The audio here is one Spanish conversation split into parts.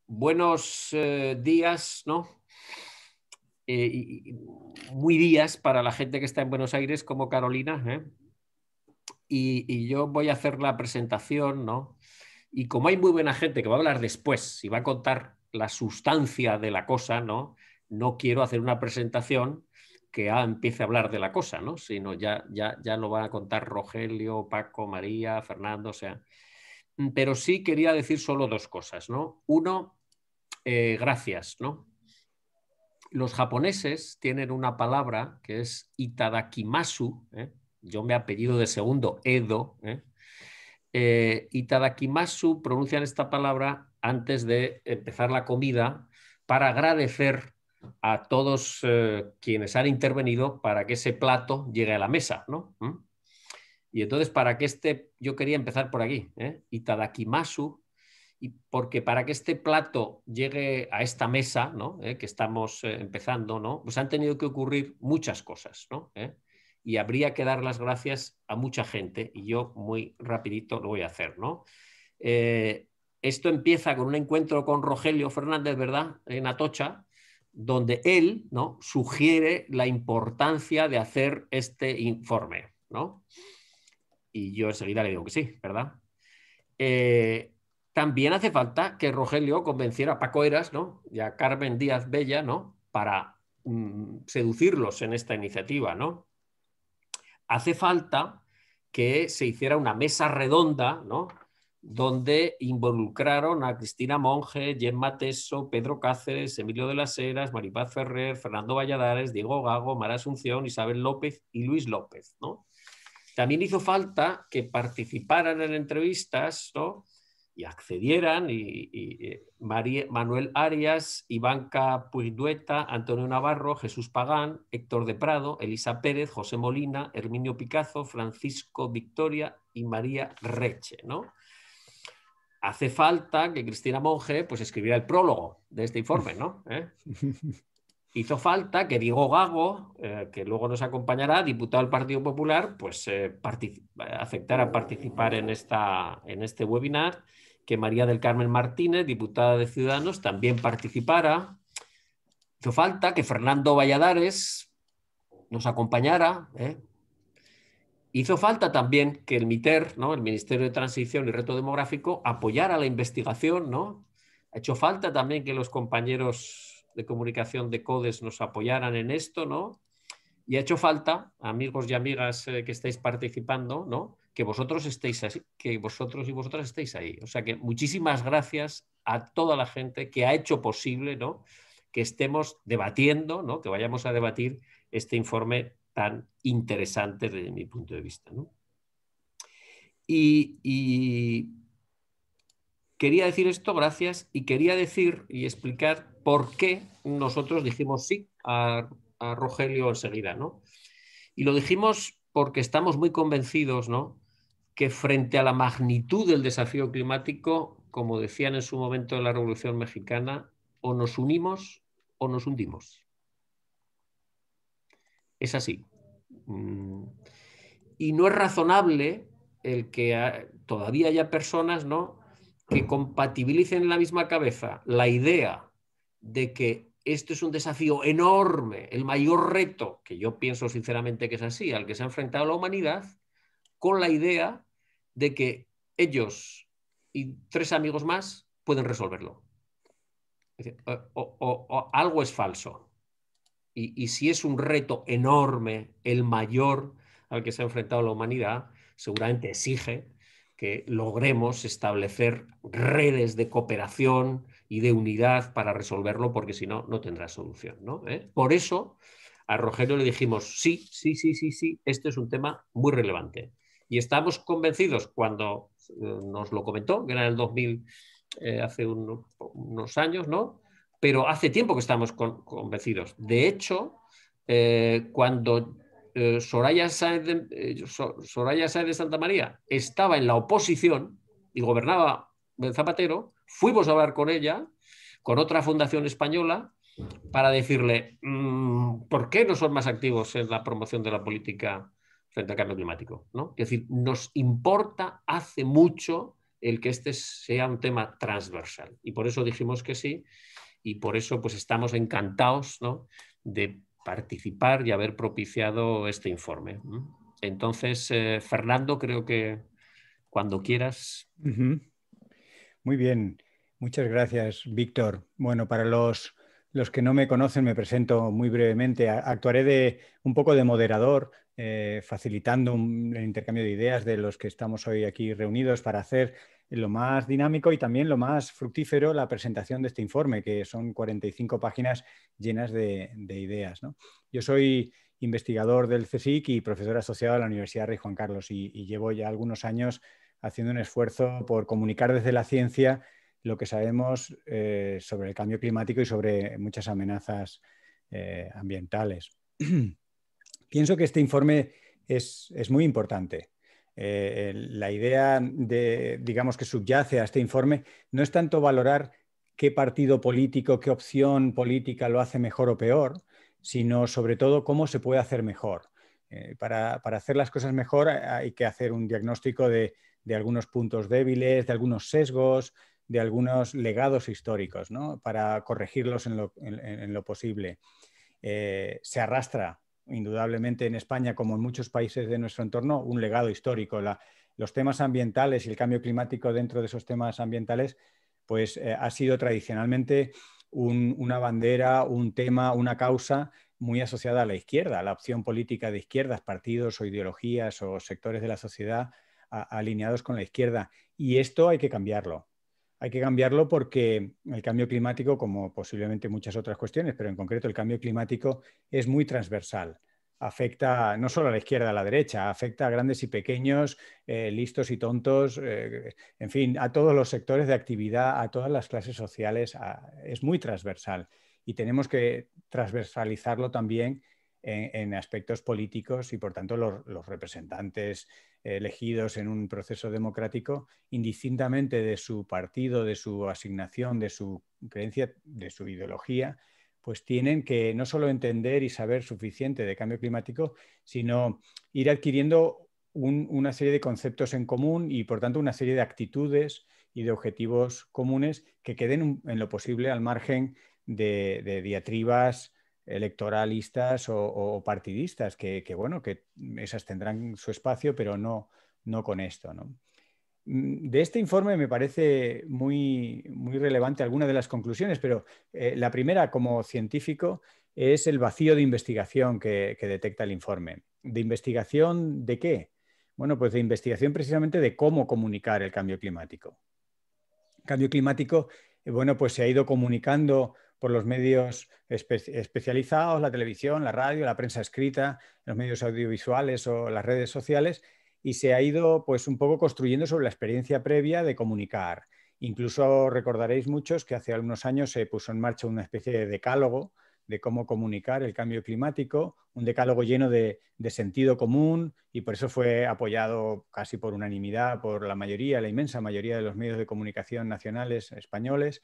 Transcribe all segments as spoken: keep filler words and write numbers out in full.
buenos eh, días, ¿no? Eh, y, y muy días para la gente que está en Buenos Aires como Carolina, ¿eh? Y, y yo voy a hacer la presentación, ¿no? Y como hay muy buena gente que va a hablar después y va a contar la sustancia de la cosa, ¿no? No quiero hacer una presentación que ah, empiece a hablar de la cosa, ¿no? Sino ya, ya, ya lo van a contar Rogelio, Paco, María, Fernando, o sea. Pero sí quería decir solo dos cosas, ¿no? Uno, eh, gracias, ¿no? Los japoneses tienen una palabra que es itadakimasu, ¿eh? Yo me apellido de segundo, Edo, ¿eh? Eh, itadakimasu pronuncian esta palabra antes de empezar la comida para agradecer a todos eh, quienes han intervenido para que ese plato llegue a la mesa, ¿no? ¿Mm? Y entonces, para que este, yo quería empezar por aquí, ¿eh? Itadakimasu, y porque para que este plato llegue a esta mesa, ¿no? ¿Eh? Que estamos eh, empezando, ¿no? Pues han tenido que ocurrir muchas cosas, ¿no? ¿Eh? Y habría que dar las gracias a mucha gente, y yo muy rapidito lo voy a hacer, ¿no? Eh, esto empieza con un encuentro con Rogelio Fernández, ¿verdad? En Atocha, donde él, ¿no? Sugiere la importancia de hacer este informe, ¿no? Y yo enseguida le digo que sí, ¿verdad? Eh, también hace falta que Rogelio convenciera a Paco Eras, ¿no? Y a Carmen Díaz Bella, ¿no? Para mm, seducirlos en esta iniciativa, ¿no? Hace falta que se hiciera una mesa redonda, ¿no? Donde involucraron a Cristina Monge, Gemma Teso, Pedro Cáceres, Emilio de las Heras, Maripaz Ferrer, Fernando Valladares, Diego Gago, Mara Asunción, Isabel López y Luis López, ¿no? También hizo falta que participaran en entrevistas, ¿no? Y accedieran, y, y María, Manuel Arias, Ivanka Puigdueta, Antonio Navarro, Jesús Pagán, Héctor de Prado, Elisa Pérez, José Molina, Herminio Picazo, Francisco Victoria y María Reche, ¿no? Hace falta que Cristina Monge pues, escribiera el prólogo de este informe, ¿no? ¿Eh? Hizo falta que Diego Gago, eh, que luego nos acompañará, diputado del Partido Popular, pues eh, particip aceptara participar en, esta, en este webinar, que María del Carmen Martínez, diputada de Ciudadanos, también participara. Hizo falta que Fernando Valladares nos acompañara. ¿eh? Hizo falta también que el MITER, ¿no? El Ministerio de Transición y Reto Demográfico, apoyara la investigación, ¿no? Ha hecho falta también que los compañeros de comunicación de CODES nos apoyaran en esto, ¿no? Y ha hecho falta, amigos y amigas eh, que estáis participando, ¿no? Que vosotros estéis así, que vosotros y vosotras estéis ahí. O sea que muchísimas gracias a toda la gente que ha hecho posible, ¿no? Que estemos debatiendo, ¿no? Que vayamos a debatir este informe tan interesante desde mi punto de vista, ¿no? Y, y quería decir esto, gracias, y quería decir y explicar por qué nosotros dijimos sí a, a Rogelio enseguida, ¿no? Y lo dijimos porque estamos muy convencidos, ¿no? Que frente a la magnitud del desafío climático, como decían en su momento en la Revolución Mexicana, o nos unimos o nos hundimos. Es así. Y no es razonable el que todavía haya personas, ¿no? Que compatibilicen en la misma cabeza la idea de que esto es un desafío enorme, el mayor reto, que yo pienso sinceramente que es así, al que se ha enfrentado la humanidad, con la idea de que ellos y tres amigos más pueden resolverlo. Es decir, o, o, o algo es falso. Y, y si es un reto enorme, el mayor al que se ha enfrentado la humanidad, seguramente exige que logremos establecer redes de cooperación y de unidad para resolverlo, porque si no, no tendrá solución, ¿no? ¿Eh? Por eso a Rogelio le dijimos, sí, sí, sí, sí, sí, este es un tema muy relevante. Y estamos convencidos cuando eh, nos lo comentó, que era en el dos mil, eh, hace un, unos años, ¿no? Pero hace tiempo que estamos con, convencidos. De hecho, eh, cuando eh, Soraya Sáenz de, eh, Soraya Sáenz de Santa María estaba en la oposición y gobernaba Zapatero, fuimos a hablar con ella, con otra fundación española, para decirle, mmm, ¿por qué no son más activos en la promoción de la política frente al cambio climático? ¿no? Es decir, nos importa hace mucho el que este sea un tema transversal. Y por eso dijimos que sí, y por eso pues estamos encantados, ¿no?, de participar y haber propiciado este informe. Entonces, eh, Fernando, creo que cuando quieras. Uh-huh. Muy bien, muchas gracias, Víctor. Bueno, para los, los que no me conocen, me presento muy brevemente. Actuaré de un poco de moderador, eh, facilitando un, el intercambio de ideas de los que estamos hoy aquí reunidos para hacer lo más dinámico y también lo más fructífero la presentación de este informe, que son cuarenta y cinco páginas llenas de, de ideas, ¿no? Yo soy investigador del CSIC y profesor asociado a la Universidad Rey Juan Carlos y, y llevo ya algunos años haciendo un esfuerzo por comunicar desde la ciencia lo que sabemos eh, sobre el cambio climático y sobre muchas amenazas eh, ambientales. Pienso que este informe es, es muy importante. Eh, la idea de, digamos, que subyace a este informe no es tanto valorar qué partido político, qué opción política lo hace mejor o peor, sino sobre todo cómo se puede hacer mejor. Eh, para, para hacer las cosas mejor hay que hacer un diagnóstico de, de algunos puntos débiles, de algunos sesgos, de algunos legados históricos, ¿no?, para corregirlos en lo, en, en lo posible. Eh, se arrastra indudablemente en España, como en muchos países de nuestro entorno, un legado histórico. La, los temas ambientales y el cambio climático dentro de esos temas ambientales, pues eh, ha sido tradicionalmente un, una bandera, un tema, una causa muy asociada a la izquierda, a la opción política de izquierdas, partidos o ideologías o sectores de la sociedad a, alineados con la izquierda. Y esto hay que cambiarlo. Hay que cambiarlo porque el cambio climático, como posiblemente muchas otras cuestiones, pero en concreto el cambio climático es muy transversal. Afecta no solo a la izquierda, a la derecha, afecta a grandes y pequeños, eh, listos y tontos, eh, en fin, a todos los sectores de actividad, a todas las clases sociales. A, es muy transversal y tenemos que transversalizarlo también en, en aspectos políticos y, por tanto, los, los representantes elegidos en un proceso democrático, indistintamente de su partido, de su asignación, de su creencia, de su ideología, pues tienen que no solo entender y saber suficiente de cambio climático, sino ir adquiriendo un, una serie de conceptos en común y, por tanto, una serie de actitudes y de objetivos comunes que queden en lo posible al margen de, de diatribas electoralistas o, o partidistas, que, que, bueno, que esas tendrán su espacio, pero no, no con esto, ¿no? De este informe me parece muy, muy relevante algunas de las conclusiones, pero eh, la primera, como científico, es el vacío de investigación que, que detecta el informe. ¿De investigación de qué? Bueno, pues de investigación precisamente de cómo comunicar el cambio climático. El cambio climático, eh, bueno, pues se ha ido comunicando por los medios espe especializados, la televisión, la radio, la prensa escrita, los medios audiovisuales o las redes sociales, y se ha ido pues un poco construyendo sobre la experiencia previa de comunicar. Incluso recordaréis muchos que hace algunos años se puso en marcha una especie de decálogo de cómo comunicar el cambio climático, un decálogo lleno de, de sentido común, y por eso fue apoyado casi por unanimidad por la mayoría, la inmensa mayoría de los medios de comunicación nacionales españoles,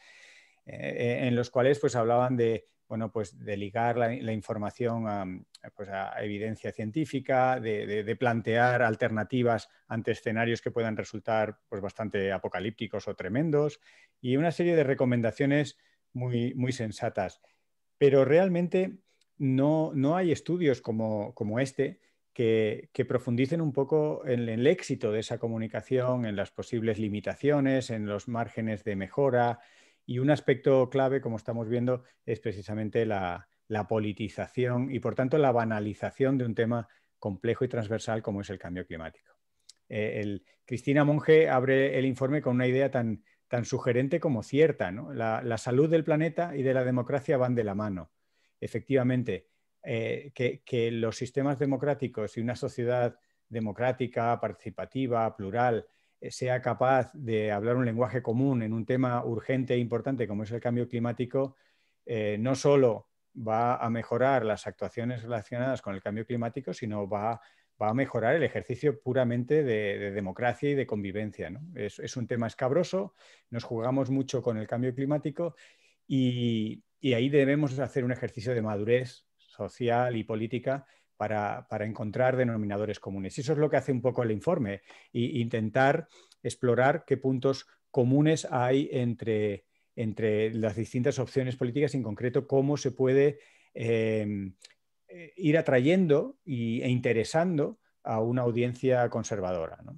eh, en los cuales pues hablaban de, bueno, pues de ligar la, la información a, pues a evidencia científica, de, de, de plantear alternativas ante escenarios que puedan resultar pues bastante apocalípticos o tremendos, y una serie de recomendaciones muy, muy sensatas. Pero realmente no, no hay estudios como, como este que, que profundicen un poco en, en el éxito de esa comunicación, en las posibles limitaciones, en los márgenes de mejora. Y un aspecto clave, como estamos viendo, es precisamente la, la politización y, por tanto, la banalización de un tema complejo y transversal como es el cambio climático. Eh, el, Cristina Monge abre el informe con una idea tan, tan sugerente como cierta, ¿no? La, la salud del planeta y de la democracia van de la mano. Efectivamente, eh, que, que los sistemas democráticos y una sociedad democrática, participativa, plural, eh, sea capaz de hablar un lenguaje común en un tema urgente e importante como es el cambio climático, eh, no solo va a mejorar las actuaciones relacionadas con el cambio climático, sino va a va a mejorar el ejercicio puramente de, de democracia y de convivencia, ¿no? Es, es un tema escabroso, nos jugamos mucho con el cambio climático y, y ahí debemos hacer un ejercicio de madurez social y política para, para encontrar denominadores comunes. Y eso es lo que hace un poco el informe, e intentar explorar qué puntos comunes hay entre, entre las distintas opciones políticas y en concreto cómo se puede eh, ir atrayendo y, e interesando a una audiencia conservadora, ¿no?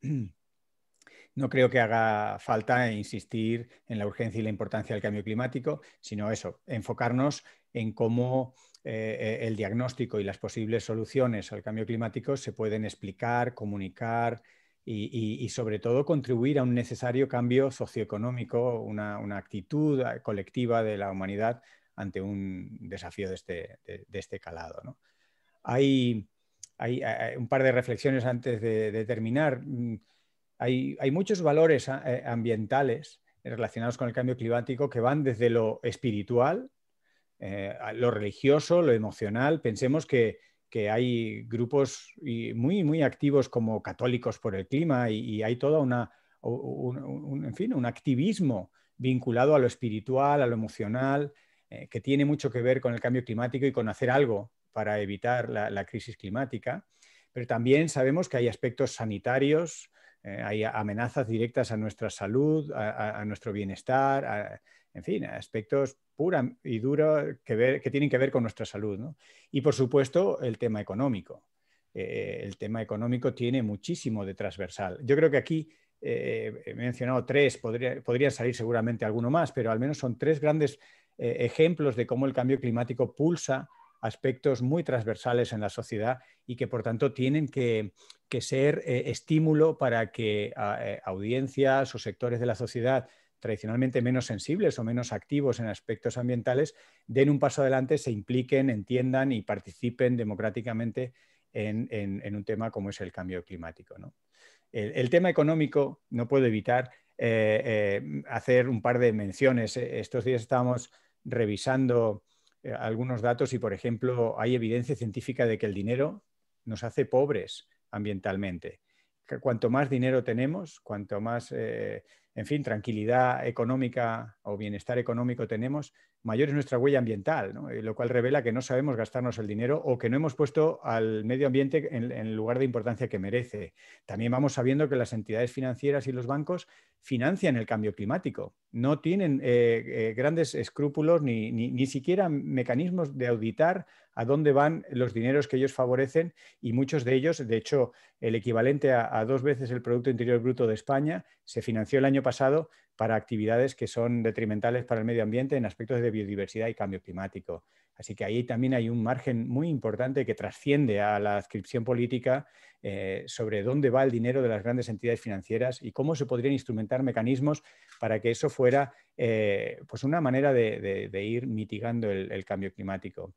No creo que haga falta insistir en la urgencia y la importancia del cambio climático, sino eso, enfocarnos en cómo eh, el diagnóstico y las posibles soluciones al cambio climático se pueden explicar, comunicar y, y, y sobre todo contribuir a un necesario cambio socioeconómico, una, una actitud colectiva de la humanidad ante un desafío de este, de, de este calado, ¿no? Hay, hay, hay, un par de reflexiones antes de, de terminar. Hay, hay muchos valores eh, ambientales relacionados con el cambio climático que van desde lo espiritual, eh, lo religioso, lo emocional. Pensemos que, que hay grupos muy, muy activos como Católicos por el Clima y, y hay toda una, un, un, en fin, un activismo vinculado a lo espiritual, a lo emocional, eh, que tiene mucho que ver con el cambio climático y con hacer algo para evitar la, la crisis climática. Pero también sabemos que hay aspectos sanitarios, eh, hay amenazas directas a nuestra salud, a, a, a nuestro bienestar, a, en fin, aspectos puros y duros que, ver, que tienen que ver con nuestra salud, ¿no? Y por supuesto el tema económico. Eh, el tema económico tiene muchísimo de transversal. Yo creo que aquí eh, he mencionado tres, podría, podría salir seguramente alguno más, pero al menos son tres grandes eh, ejemplos de cómo el cambio climático pulsa aspectos muy transversales en la sociedad y que por tanto tienen que, que ser eh, estímulo para que eh, audiencias o sectores de la sociedad tradicionalmente menos sensibles o menos activos en aspectos ambientales den un paso adelante, se impliquen, entiendan y participen democráticamente en, en, en un tema como es el cambio climático, ¿no? El, el tema económico no puedo evitar eh, eh, hacer un par de menciones. Estos días estábamos revisando eh, algunos datos y, por ejemplo, hay evidencia científica de que el dinero nos hace pobres ambientalmente. Que cuanto más dinero tenemos, cuanto más, eh, en fin, tranquilidad económica o bienestar económico tenemos, mayor es nuestra huella ambiental, ¿no? Lo cual revela que no sabemos gastarnos el dinero o que no hemos puesto al medio ambiente en, en el lugar de importancia que merece. También vamos sabiendo que las entidades financieras y los bancos financian el cambio climático. No tienen eh, eh, grandes escrúpulos ni, ni, ni siquiera mecanismos de auditar a dónde van los dineros que ellos favorecen y muchos de ellos, de hecho, el equivalente a, a dos veces el Producto Interior Bruto de España se financió el año pasado para actividades que son detrimentales para el medio ambiente en aspectos de biodiversidad y cambio climático. Así que ahí también hay un margen muy importante que trasciende a la adscripción política eh, sobre dónde va el dinero de las grandes entidades financieras y cómo se podrían instrumentar mecanismos para que eso fuera eh, pues una manera de, de, de ir mitigando el, el cambio climático.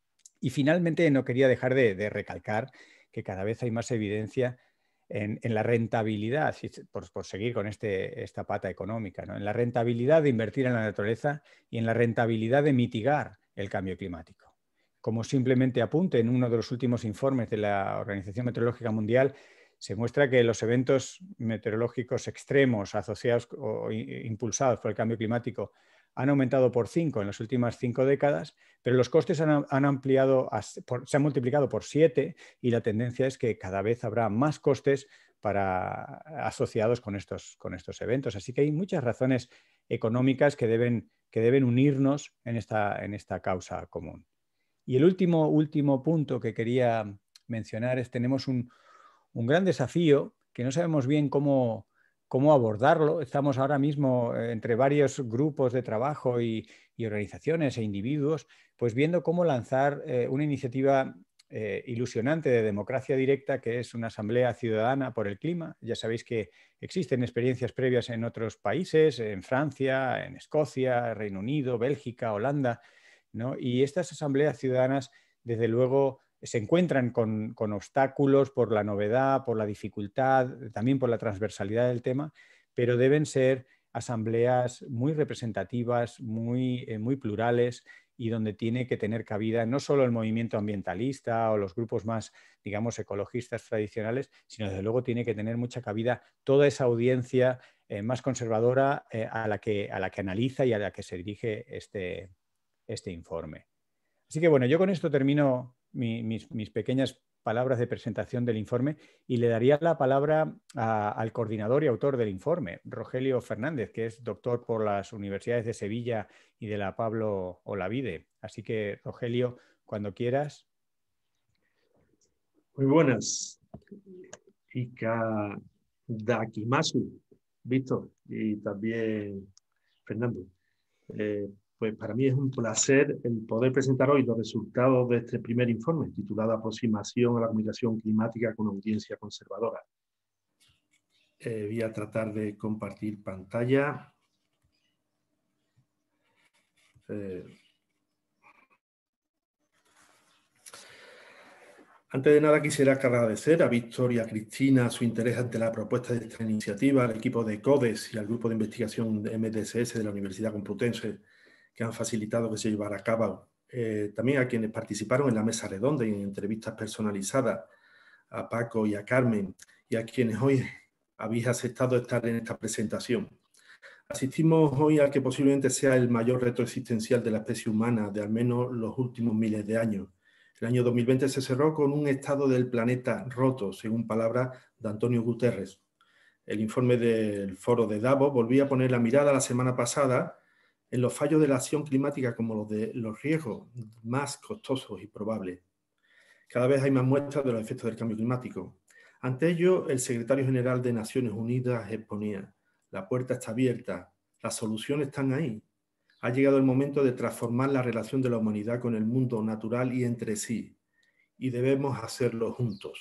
Y finalmente no quería dejar de, de recalcar que cada vez hay más evidencia en, en la rentabilidad, por, por seguir con este, esta pata económica, ¿no? En la rentabilidad de invertir en la naturaleza y en la rentabilidad de mitigar el cambio climático. Como simplemente apunte en uno de los últimos informes de la Organización Meteorológica Mundial, se muestra que los eventos meteorológicos extremos asociados o impulsados por el cambio climático han aumentado por cinco en las últimas cinco décadas, pero los costes han, han ampliado, a, por, se han multiplicado por siete y la tendencia es que cada vez habrá más costes para, asociados con estos, con estos eventos. Así que hay muchas razones económicas que deben, que deben unirnos en esta, en esta causa común. Y el último, último punto que quería mencionar es tenemos un, un gran desafío que no sabemos bien cómo, cómo abordarlo. Estamos ahora mismo entre varios grupos de trabajo y, y organizaciones e individuos, pues viendo cómo lanzar eh, una iniciativa eh, ilusionante de democracia directa, que es una asamblea ciudadana por el clima. Ya sabéis que existen experiencias previas en otros países, en Francia, en Escocia, Reino Unido, Bélgica, Holanda, ¿no? Y estas asambleas ciudadanas, desde luego, se encuentran con, con obstáculos por la novedad, por la dificultad, también por la transversalidad del tema, pero deben ser asambleas muy representativas, muy, eh, muy plurales y donde tiene que tener cabida no solo el movimiento ambientalista o los grupos más, digamos, ecologistas tradicionales, sino desde luego tiene que tener mucha cabida toda esa audiencia eh, más conservadora eh, a, la que, a la que analiza y a la que se dirige este, este informe. Así que bueno, yo con esto termino mi, mis, mis pequeñas palabras de presentación del informe y le daría la palabra a, al coordinador y autor del informe, Rogelio Fernández, que es doctor por las universidades de Sevilla y de la Pablo Olavide. Así que, Rogelio, cuando quieras. Muy buenas. Ika Dakimasu, Víctor, y también Fernando. Eh, pues para mí es un placer el poder presentar hoy los resultados de este primer informe, titulado Aproximación a la comunicación climática con audiencia conservadora. Eh, voy a tratar de compartir pantalla. Eh, Antes de nada quisiera agradecer a Víctor y a Cristina su interés ante la propuesta de esta iniciativa, al equipo de CODES y al grupo de investigación de M D S S de la Universidad Complutense que han facilitado que se llevara a cabo. Eh, también a quienes participaron en la mesa redonda y en entrevistas personalizadas, a Paco y a Carmen, y a quienes hoy habéis aceptado estar en esta presentación. Asistimos hoy al que posiblemente sea el mayor reto existencial de la especie humana de al menos los últimos miles de años. El año dos mil veinte se cerró con un estado del planeta roto, según palabras de Antonio Guterres. El informe del Foro de Davos volvía a poner la mirada la semana pasada en los fallos de la acción climática como los de los riesgos más costosos y probables. Cada vez hay más muestras de los efectos del cambio climático. Ante ello, el secretario general de Naciones Unidas exponía: la puerta está abierta, las soluciones están ahí. Ha llegado el momento de transformar la relación de la humanidad con el mundo natural y entre sí, y debemos hacerlo juntos.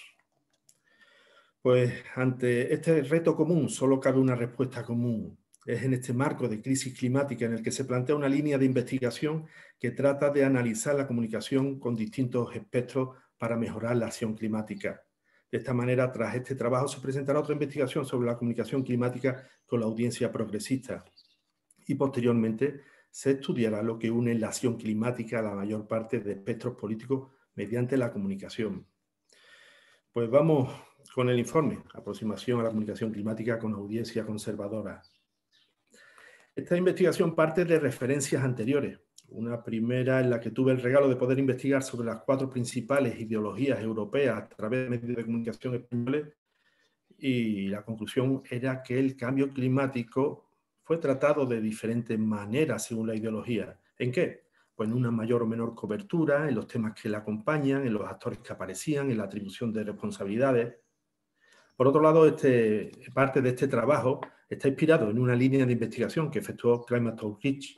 Pues ante este reto común solo cabe una respuesta común. Es en este marco de crisis climática en el que se plantea una línea de investigación que trata de analizar la comunicación con distintos espectros para mejorar la acción climática. De esta manera, tras este trabajo, se presentará otra investigación sobre la comunicación climática con la audiencia progresista. Y posteriormente se estudiará lo que une la acción climática a la mayor parte de espectros políticos mediante la comunicación. Pues vamos con el informe, Aproximación a la comunicación climática con audiencia conservadora. Esta investigación parte de referencias anteriores. Una primera en la que tuve el regalo de poder investigar sobre las cuatro principales ideologías europeas a través de medios de comunicación españoles, y la conclusión era que el cambio climático fue tratado de diferentes maneras según la ideología. ¿En qué? Pues en una mayor o menor cobertura, en los temas que la acompañan, en los actores que aparecían, en la atribución de responsabilidades. Por otro lado, este, parte de este trabajo está inspirado en una línea de investigación que efectuó Climate Outreach.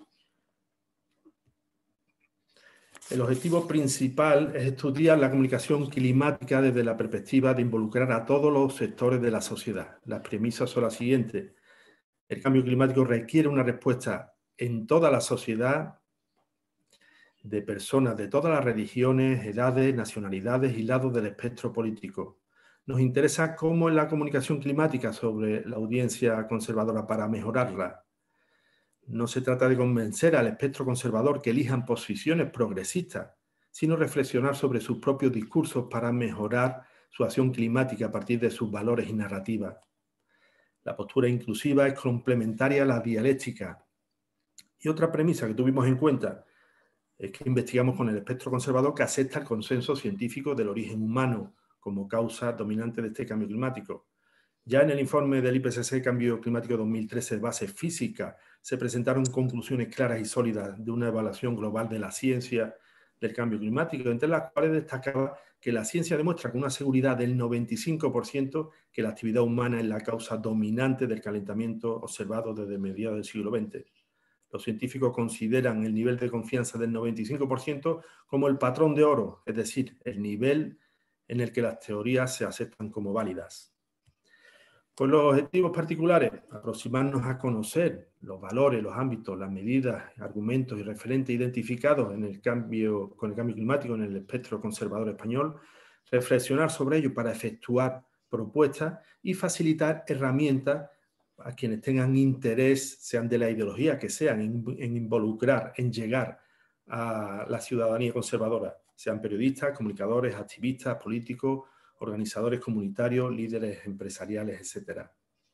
El objetivo principal es estudiar la comunicación climática desde la perspectiva de involucrar a todos los sectores de la sociedad. Las premisas son las siguientes. El cambio climático requiere una respuesta en toda la sociedad, de personas de todas las religiones, edades, nacionalidades y lados del espectro político. Nos interesa cómo es la comunicación climática sobre la audiencia conservadora para mejorarla. No se trata de convencer al espectro conservador que elijan posiciones progresistas, sino reflexionar sobre sus propios discursos para mejorar su acción climática a partir de sus valores y narrativas. La postura inclusiva es complementaria a la dialéctica. Y otra premisa que tuvimos en cuenta es que investigamos con el espectro conservador que acepta el consenso científico del origen humano como causa dominante de este cambio climático. Ya en el informe del I P C C Cambio Climático dos mil trece, Base Física, se presentaron conclusiones claras y sólidas de una evaluación global de la ciencia del cambio climático, entre las cuales destacaba que la ciencia demuestra con una seguridad del noventa y cinco por ciento que la actividad humana es la causa dominante del calentamiento observado desde mediados del siglo veinte. Los científicos consideran el nivel de confianza del noventa y cinco por ciento como el patrón de oro, es decir, el nivel en el que las teorías se aceptan como válidas. Con los objetivos particulares, aproximarnos a conocer los valores, los ámbitos, las medidas, argumentos y referentes identificados en el cambio, con el cambio climático en el espectro conservador español, reflexionar sobre ello para efectuar propuestas y facilitar herramientas a quienes tengan interés, sean de la ideología que sean, en, en involucrar, en llegar a la ciudadanía conservadora, sean periodistas, comunicadores, activistas, políticos, organizadores comunitarios, líderes empresariales, etcétera.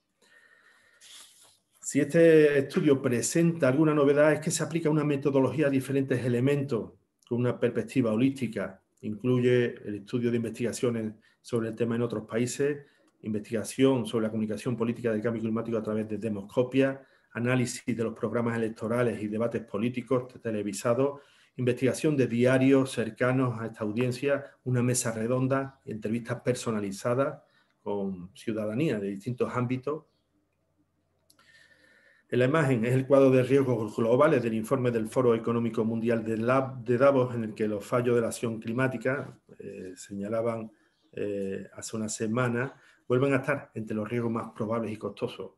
Si este estudio presenta alguna novedad es que se aplica una metodología a diferentes elementos con una perspectiva holística. Incluye el estudio de investigaciones sobre el tema en otros países, investigación sobre la comunicación política del cambio climático a través de Demoscopia, análisis de los programas electorales y debates políticos televisados, investigación de diarios cercanos a esta audiencia, una mesa redonda, entrevistas personalizadas con ciudadanía de distintos ámbitos. En la imagen es el cuadro de riesgos globales del informe del Foro Económico Mundial de Davos, en el que los fallos de la acción climática, eh, señalaban eh, hace una semana, vuelven a estar entre los riesgos más probables y costosos.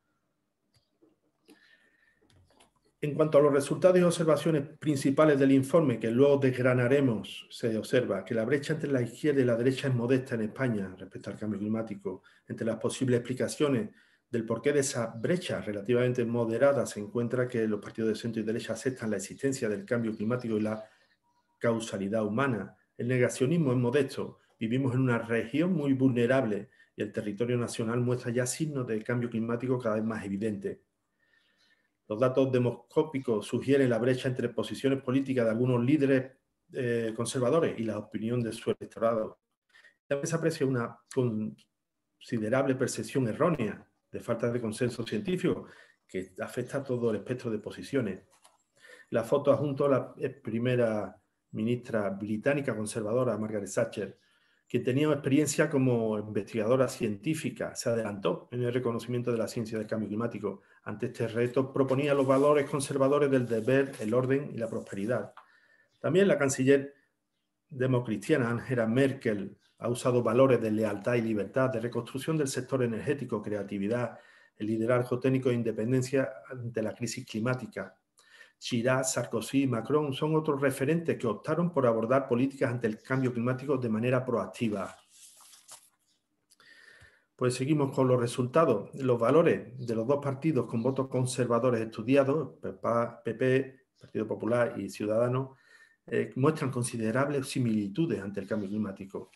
En cuanto a los resultados y observaciones principales del informe, que luego desgranaremos, se observa que la brecha entre la izquierda y la derecha es modesta en España respecto al cambio climático. Entre las posibles explicaciones del porqué de esa brecha relativamente moderada se encuentra que los partidos de centro y derecha aceptan la existencia del cambio climático y la causalidad humana. El negacionismo es modesto. Vivimos en una región muy vulnerable y el territorio nacional muestra ya signos de cambio climático cada vez más evidentes. Los datos demoscópicos sugieren la brecha entre posiciones políticas de algunos líderes eh, conservadores y la opinión de su electorado. También se aprecia una considerable percepción errónea de falta de consenso científico que afecta a todo el espectro de posiciones. La foto adjunto a la primera ministra británica conservadora, Margaret Thatcher, quien tenía experiencia como investigadora científica, se adelantó en el reconocimiento de la ciencia del cambio climático. Ante este reto proponía los valores conservadores del deber, el orden y la prosperidad. También la canciller democristiana Angela Merkel ha usado valores de lealtad y libertad, de reconstrucción del sector energético, creatividad, el liderazgo técnico e independencia ante la crisis climática. Chirac, Sarkozy y Macron son otros referentes que optaron por abordar políticas ante el cambio climático de manera proactiva. Pues seguimos con los resultados. Los valores de los dos partidos con votos conservadores estudiados, P P, Partido Popular y Ciudadanos, eh, muestran considerables similitudes ante el cambio climático.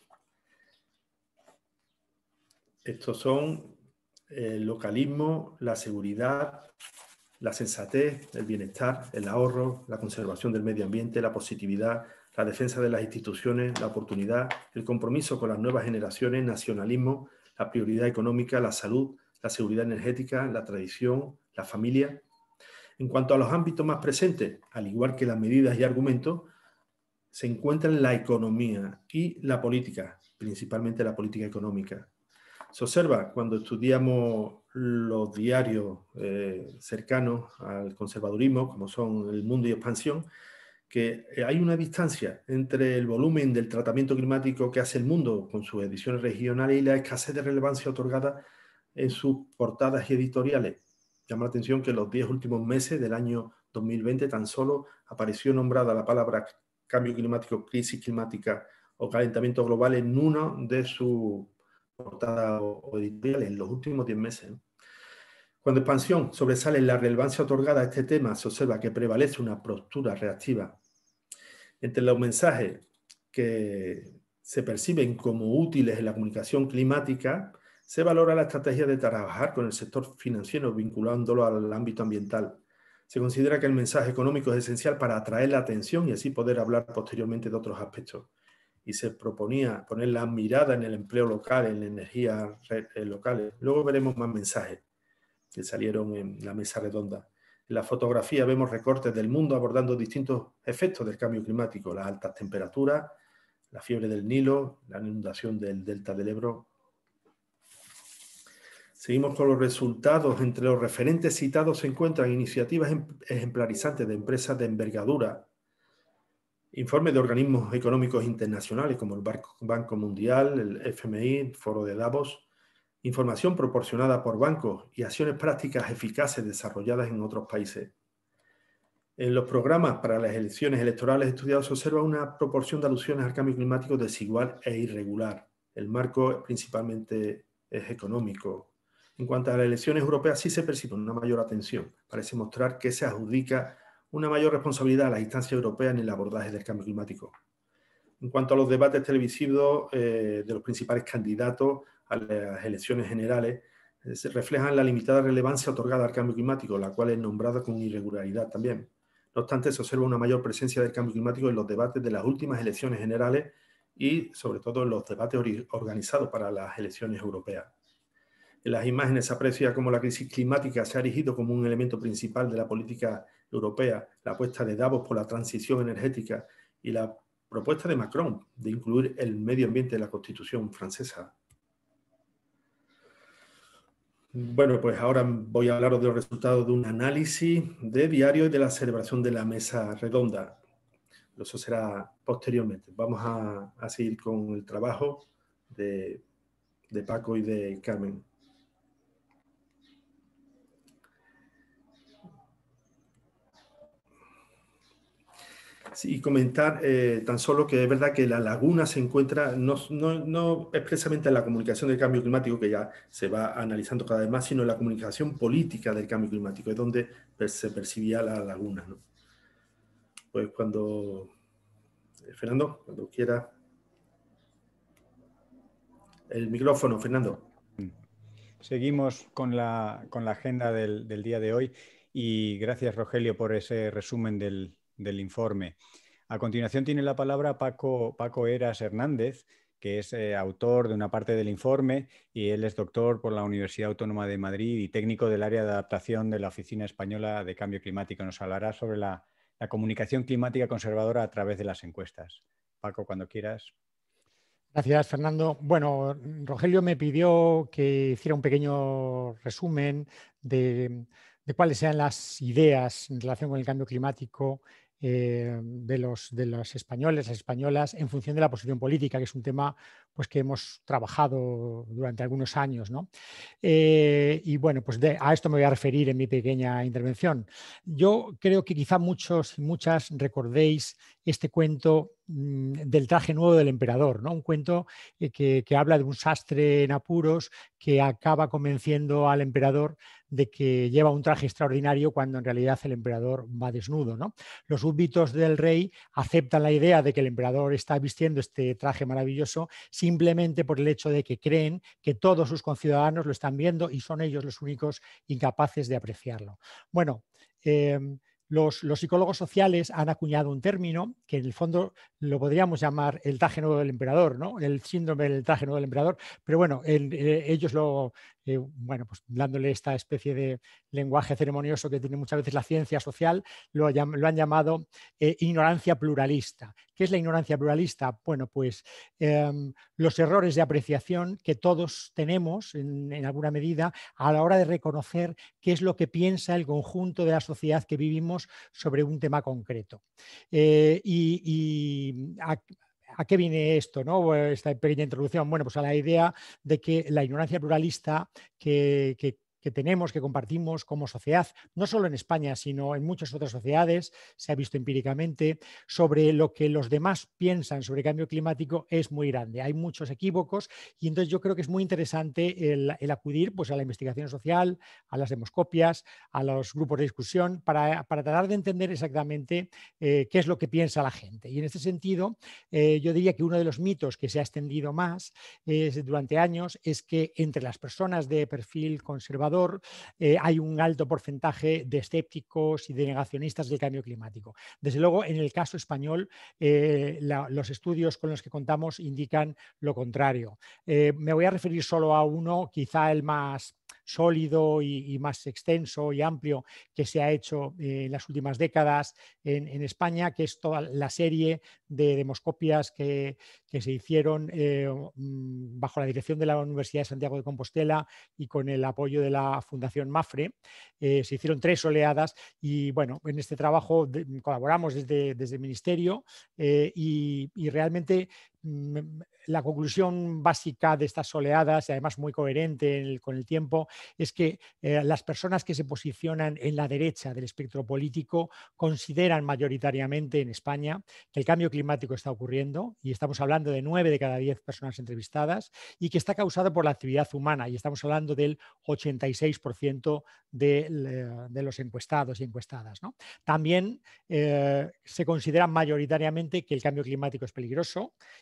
Estos son el localismo, la seguridad, la sensatez, el bienestar, el ahorro, la conservación del medio ambiente, la positividad, la defensa de las instituciones, la oportunidad, el compromiso con las nuevas generaciones, nacionalismo, la prioridad económica, la salud, la seguridad energética, la tradición, la familia. En cuanto a los ámbitos más presentes, al igual que las medidas y argumentos, se encuentran la economía y la política, principalmente la política económica. Se observa cuando estudiamos los diarios eh, cercanos al conservadurismo, como son El Mundo y Expansión, que hay una distancia entre el volumen del tratamiento climático que hace El Mundo con sus ediciones regionales y la escasez de relevancia otorgada en sus portadas y editoriales. Llama la atención que en los diez últimos meses del año dos mil veinte tan solo apareció nombrada la palabra cambio climático, crisis climática o calentamiento global en uno de sus portadas o editoriales en los últimos diez meses. Cuando Expansión sobresale la relevancia otorgada a este tema, se observa que prevalece una postura reactiva. Entre los mensajes que se perciben como útiles en la comunicación climática, se valora la estrategia de trabajar con el sector financiero vinculándolo al ámbito ambiental. Se considera que el mensaje económico es esencial para atraer la atención y así poder hablar posteriormente de otros aspectos. Y se proponía poner la mirada en el empleo local, en la energía local. Luego veremos más mensajes que salieron en la mesa redonda. En la fotografía vemos recortes del mundo abordando distintos efectos del cambio climático, las altas temperaturas, la fiebre del Nilo, la inundación del delta del Ebro. Seguimos con los resultados. Entre los referentes citados se encuentran iniciativas ejemplarizantes de empresas de envergadura, informes de organismos económicos internacionales como el Banco Mundial, el F M I, el Foro de Davos, información proporcionada por bancos y acciones prácticas eficaces desarrolladas en otros países. En los programas para las elecciones electorales estudiados se observa una proporción de alusiones al cambio climático desigual e irregular. El marco principalmente es económico. En cuanto a las elecciones europeas sí se percibe una mayor atención. Parece mostrar que se adjudica una mayor responsabilidad a las instancias europeas en el abordaje del cambio climático. En cuanto a los debates televisivos eh, de los principales candidatos a las elecciones generales, eh, se reflejan la limitada relevancia otorgada al cambio climático, la cual es nombrada con irregularidad también. No obstante, se observa una mayor presencia del cambio climático en los debates de las últimas elecciones generales y, sobre todo, en los debates organizados para las elecciones europeas. En las imágenes se aprecia cómo la crisis climática se ha erigido como un elemento principal de la política europea, la apuesta de Davos por la transición energética y la propuesta de Macron de incluir el medio ambiente en la Constitución francesa. Bueno, pues ahora voy a hablaros de los resultados de un análisis de diario y de la celebración de la mesa redonda. Eso será posteriormente. Vamos a, a seguir con el trabajo de, de Paco y de Carmen. Sí, y comentar eh, tan solo que es verdad que la laguna se encuentra no, no, no expresamente en la comunicación del cambio climático, que ya se va analizando cada vez más, sino en la comunicación política del cambio climático, es donde se percibía la laguna, ¿no? Pues cuando... Fernando, cuando quiera. El micrófono, Fernando. Seguimos con la, con la agenda del, del día de hoy y gracias, Rogelio, por ese resumen del, del informe. A continuación tiene la palabra Paco, Paco Heras Hernández, que es eh, autor de una parte del informe y él es doctor por la Universidad Autónoma de Madrid y técnico del área de adaptación de la Oficina Española de Cambio Climático. Nos hablará sobre la, la comunicación climática conservadora a través de las encuestas. Paco, cuando quieras. Gracias, Fernando. Bueno, Rogelio me pidió que hiciera un pequeño resumen de, de cuáles sean las ideas en relación con el cambio climático eh, de, los, de los españoles, las españolas, en función de la posición política, que es un tema pues, que hemos trabajado durante algunos años, ¿no? Eh, y bueno, pues de, a esto me voy a referir en mi pequeña intervención. Yo creo que quizá muchos y muchas recordéis este cuento mmm, del traje nuevo del emperador, ¿no? Un cuento eh, que, que habla de un sastre en apuros que acaba convenciendo al emperador de que lleva un traje extraordinario cuando en realidad el emperador va desnudo, ¿no? Los súbditos del rey aceptan la idea de que el emperador está vistiendo este traje maravilloso simplemente por el hecho de que creen que todos sus conciudadanos lo están viendo y son ellos los únicos incapaces de apreciarlo. Bueno, eh, Los, los psicólogos sociales han acuñado un término que en el fondo lo podríamos llamar el traje nuevo del emperador, ¿no? El síndrome del traje nuevo del emperador, pero bueno, el, eh, ellos lo, eh, bueno, pues dándole esta especie de lenguaje ceremonioso que tiene muchas veces la ciencia social, lo, lo han llamado eh, ignorancia pluralista. ¿Qué es la ignorancia pluralista? Bueno, pues eh, los errores de apreciación que todos tenemos en, en alguna medida a la hora de reconocer qué es lo que piensa el conjunto de la sociedad que vivimos sobre un tema concreto. Eh, y, y a, ¿A qué viene esto, ¿no? Esta pequeña introducción. Bueno, pues a la idea de que la ignorancia pluralista que, que que tenemos, que compartimos como sociedad, no solo en España, sino en muchas otras sociedades, se ha visto empíricamente, sobre lo que los demás piensan sobre cambio climático es muy grande. Hay muchos equívocos y entonces yo creo que es muy interesante el, el acudir pues, a la investigación social, a las demoscopias, a los grupos de discusión, para, para tratar de entender exactamente eh, qué es lo que piensa la gente. Y en este sentido, eh, yo diría que uno de los mitos que se ha extendido más eh, durante años es que entre las personas de perfil conservador Eh, hay un alto porcentaje de escépticos y de negacionistas del cambio climático. Desde luego, en el caso español, eh, la, los estudios con los que contamos indican lo contrario. Eh, me voy a referir solo a uno, quizá el más sólido y, y más extenso y amplio que se ha hecho eh, en las últimas décadas en, en España, que es toda la serie de demoscopias que, que se hicieron eh, bajo la dirección de la Universidad de Santiago de Compostela y con el apoyo de la Fundación MAFRE. Eh, se hicieron tres oleadas y bueno, en este trabajo de, colaboramos desde, desde el Ministerio eh, y, y realmente la conclusión básica de estas oleadas, y además muy coherente en el, con el tiempo, es que eh, las personas que se posicionan en la derecha del espectro político consideran mayoritariamente en España que el cambio climático está ocurriendo, y estamos hablando de nueve de cada diez personas entrevistadas, y que está causado por la actividad humana, y estamos hablando del ochenta y seis por ciento de, de los encuestados y encuestadas, ¿no? También eh, se considera mayoritariamente que el cambio climático es peligroso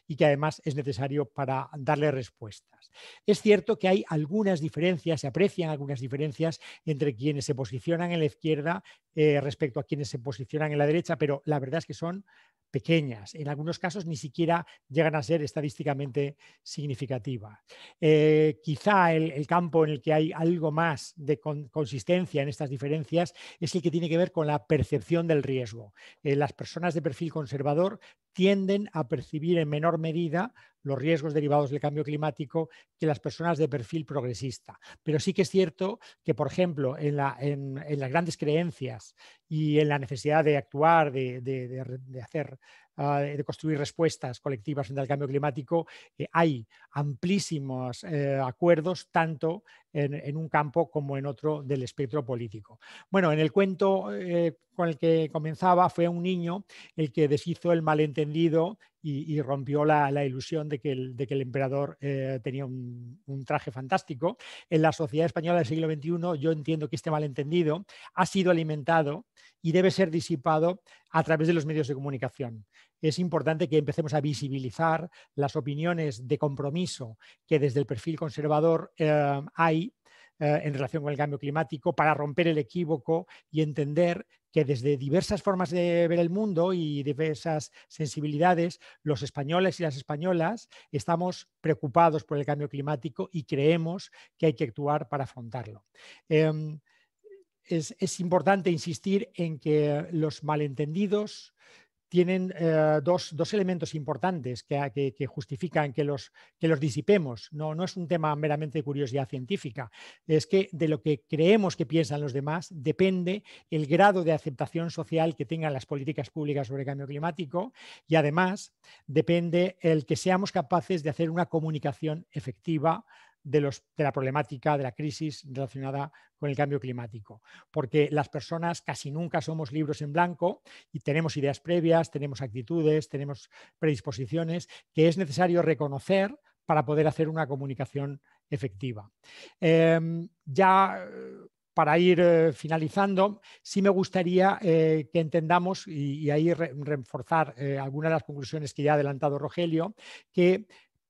y que además es necesario para darle respuestas. Es cierto que hay algunas diferencias, se aprecian algunas diferencias entre quienes se posicionan en la izquierda eh, respecto a quienes se posicionan en la derecha, pero la verdad es que son pequeñas. En algunos casos ni siquiera llegan a ser estadísticamente significativas. Eh, quizá el, el campo en el que hay algo más de con, consistencia en estas diferencias es el que tiene que ver con la percepción del riesgo. Eh, las personas de perfil conservador tienden a percibir en menor medida los riesgos derivados del cambio climático que las personas de perfil progresista. Pero sí que es cierto que, por ejemplo, en, la, en, en las grandes creencias y en la necesidad de actuar, de, de, de, de hacer, uh, de construir respuestas colectivas frente al cambio climático, eh, hay amplísimos eh, acuerdos tanto en, en un campo como en otro del espectro político. Bueno, en el cuento eh, con el que comenzaba fue un niño el que deshizo el malentendido y, y rompió la, la ilusión de que el, de que el emperador eh, tenía un, un traje fantástico. En la sociedad española del siglo veintiuno yo entiendo que este malentendido ha sido alimentado y debe ser disipado a través de los medios de comunicación. Es importante que empecemos a visibilizar las opiniones de compromiso que desde el perfil conservador eh, hay eh, en relación con el cambio climático para romper el equívoco y entender que desde diversas formas de ver el mundo y diversas sensibilidades, los españoles y las españolas estamos preocupados por el cambio climático y creemos que hay que actuar para afrontarlo. Eh, es, es importante insistir en que los malentendidos tienen eh, dos, dos elementos importantes que, que, que justifican que los, que los disipemos. No, no es un tema meramente de curiosidad científica, es que de lo que creemos que piensan los demás depende el grado de aceptación social que tengan las políticas públicas sobre el cambio climático y además depende el que seamos capaces de hacer una comunicación efectiva de, los, de la problemática, de la crisis relacionada con el cambio climático, porque las personas casi nunca somos libros en blanco y tenemos ideas previas, tenemos actitudes, tenemos predisposiciones que es necesario reconocer para poder hacer una comunicación efectiva. Eh, ya para ir eh, finalizando, sí me gustaría eh, que entendamos y, y ahí re, reforzar eh, algunas de las conclusiones que ya ha adelantado Rogelio, que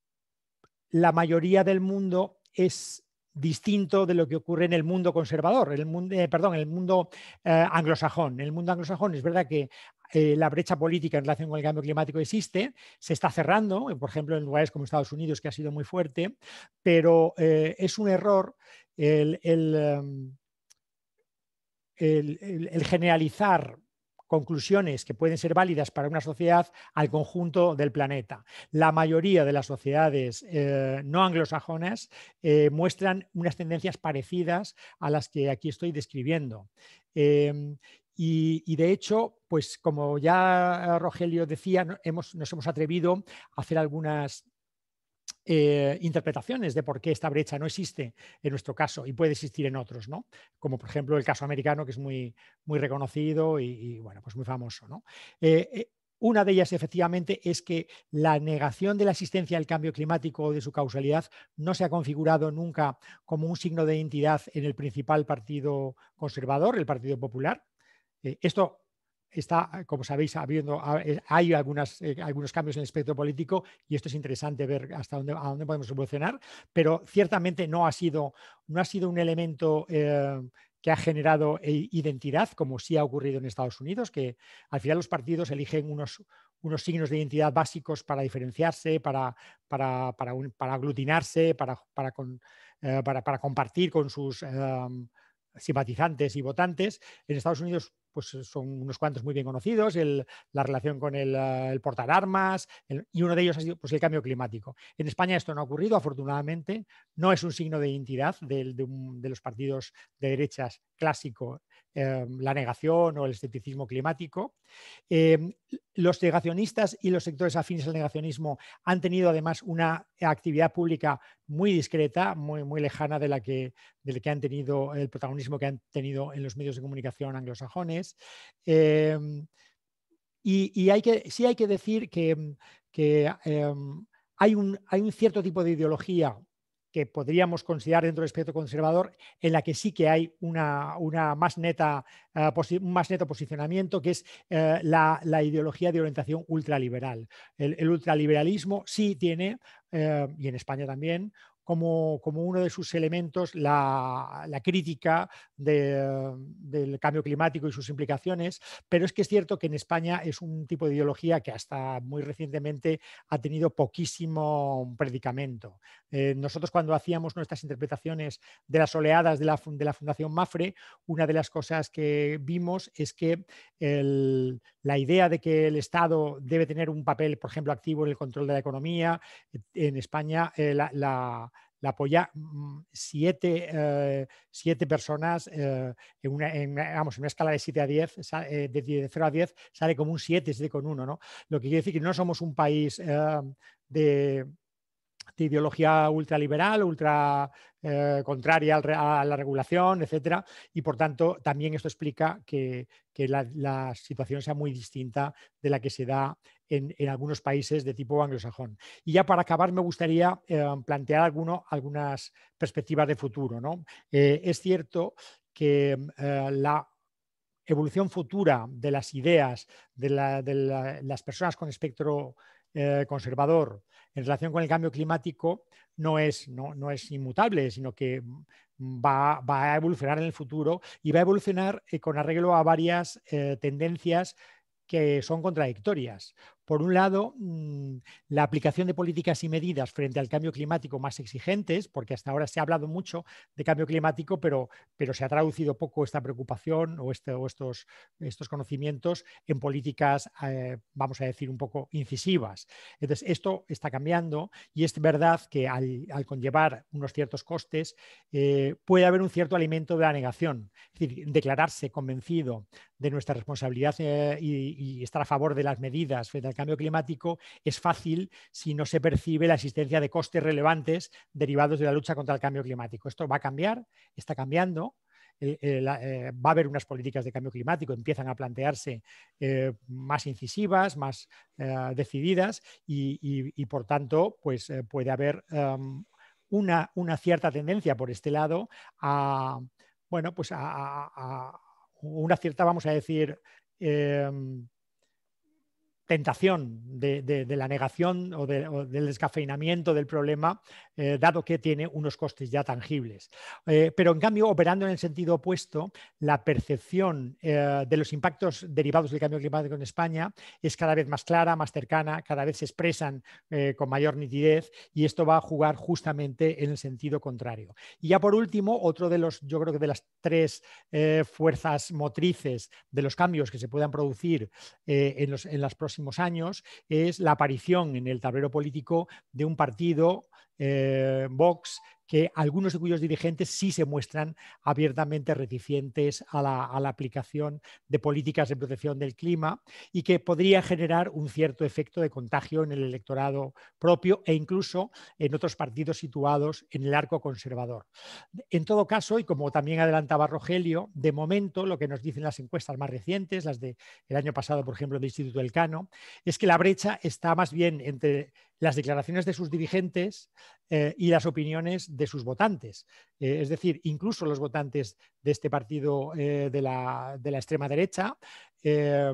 la mayoría del mundo es distinto de lo que ocurre en el mundo conservador, en el mundo, eh, perdón, en el mundo eh, anglosajón. En el mundo anglosajón es verdad que eh, la brecha política en relación con el cambio climático existe, se está cerrando, por ejemplo, en lugares como Estados Unidos, que ha sido muy fuerte, pero eh, es un error el, el, el, el, el generalizar conclusiones que pueden ser válidas para una sociedad al conjunto del planeta. La mayoría de las sociedades eh, no anglosajonas eh, muestran unas tendencias parecidas a las que aquí estoy describiendo. Eh, y, y de hecho, pues como ya Rogelio decía, no, hemos, nos hemos atrevido a hacer algunas Eh, interpretaciones de por qué esta brecha no existe en nuestro caso y puede existir en otros, ¿no? Como por ejemplo el caso americano, que es muy, muy reconocido y, y bueno, pues muy famoso, ¿no? Eh, eh, una de ellas, efectivamente, es que la negación de la existencia del cambio climático o de su causalidad no se ha configurado nunca como un signo de identidad en el principal partido conservador, el Partido Popular. Eh, esto está, como sabéis, habiendo, hay algunas, eh, algunos cambios en el espectro político y esto es interesante ver hasta dónde, a dónde podemos evolucionar, pero ciertamente no ha sido, no ha sido un elemento eh, que ha generado identidad, como sí ha ocurrido en Estados Unidos, que al final los partidos eligen unos, unos signos de identidad básicos para diferenciarse, para, para, para, un, para aglutinarse, para, para, con, eh, para, para compartir con sus eh, simpatizantes y votantes. En Estados Unidos pues son unos cuantos muy bien conocidos, el, la relación con el, el portar armas, el, y uno de ellos ha sido pues, el cambio climático. En España esto no ha ocurrido, afortunadamente, no es un signo de identidad de, de, un, de los partidos de derechas clásico, eh, la negación o el escepticismo climático. Eh, los negacionistas y los sectores afines al negacionismo han tenido además una actividad pública muy discreta, muy, muy lejana de la, que, de la que han tenido el protagonismo que han tenido en los medios de comunicación anglosajones. Eh, y, y hay que, sí hay que decir que, que eh, hay, un, hay un cierto tipo de ideología que podríamos considerar dentro del espectro conservador, en la que sí que hay una, una más neta, uh, un más neto posicionamiento, que es uh, la, la ideología de orientación ultraliberal. El, el ultraliberalismo sí tiene, uh, y en España también, Como, como, uno de sus elementos la, la crítica de, del cambio climático y sus implicaciones, pero es que es cierto que en España es un tipo de ideología que hasta muy recientemente ha tenido poquísimo predicamento. Eh, nosotros cuando hacíamos nuestras interpretaciones de las oleadas de la, de la Fundación MAFRE, una de las cosas que vimos es que el, la idea de que el Estado debe tener un papel, por ejemplo, activo en el control de la economía, en España eh, la, la la apoya siete, eh, siete personas eh, en, una, en, vamos, en una escala de siete a diez, eh, de, de cero a diez, sale como un siete, siete con uno, ¿no? Lo que quiere decir que no somos un país eh, de, de ideología ultraliberal, ultra eh, contraria al, a la regulación, etcétera, y por tanto también esto explica que, que la, la situación sea muy distinta de la que se da en, en algunos países de tipo anglosajón. Y ya para acabar me gustaría eh, plantear alguno, algunas perspectivas de futuro, ¿no? Eh, es cierto que eh, la evolución futura de las ideas de, la, de la, las personas con espectro eh, conservador en relación con el cambio climático no es, no, no es inmutable, sino que va, va a evolucionar en el futuro y va a evolucionar eh, con arreglo a varias eh, tendencias que son contradictorias. Por un lado, la aplicación de políticas y medidas frente al cambio climático más exigentes, porque hasta ahora se ha hablado mucho de cambio climático, pero, pero se ha traducido poco esta preocupación o, este, o estos, estos conocimientos en políticas, eh, vamos a decir, un poco incisivas. Entonces, esto está cambiando y es verdad que al, al conllevar unos ciertos costes, eh, puede haber un cierto alimento de la negación. Es decir, declararse convencido de nuestra responsabilidad eh, y, y estar a favor de las medidas frente al cambio climático es fácil si no se percibe la existencia de costes relevantes derivados de la lucha contra el cambio climático. Esto va a cambiar, está cambiando. Eh, eh, la, eh, va a haber unas políticas de cambio climático, empiezan a plantearse eh, más incisivas, más eh, decididas y, y, y, por tanto, pues eh, puede haber um, una, una cierta tendencia por este lado a, bueno, pues a, a, a una cierta, vamos a decir, eh, tentación de, de, de la negación o, de, o del descafeinamiento del problema, eh, dado que tiene unos costes ya tangibles. Eh, pero en cambio, operando en el sentido opuesto, la percepción eh, de los impactos derivados del cambio climático en España es cada vez más clara, más cercana, cada vez se expresan eh, con mayor nitidez y esto va a jugar justamente en el sentido contrario. Y ya por último, otro de los, yo creo que de las tres eh, fuerzas motrices de los cambios que se puedan producir eh, en, los, en las próximas años es la aparición en el tablero político de un partido, eh, Vox, que algunos de cuyos dirigentes sí se muestran abiertamente reticentes a la, a la aplicación de políticas de protección del clima y que podría generar un cierto efecto de contagio en el electorado propio e incluso en otros partidos situados en el arco conservador. En todo caso, y como también adelantaba Rogelio, de momento lo que nos dicen las encuestas más recientes, las del año pasado, por ejemplo, del Instituto Elcano, es que la brecha está más bien entre las declaraciones de sus dirigentes eh, y las opiniones de sus votantes. Eh, es decir, incluso los votantes de este partido eh, de, la, de la extrema derecha eh,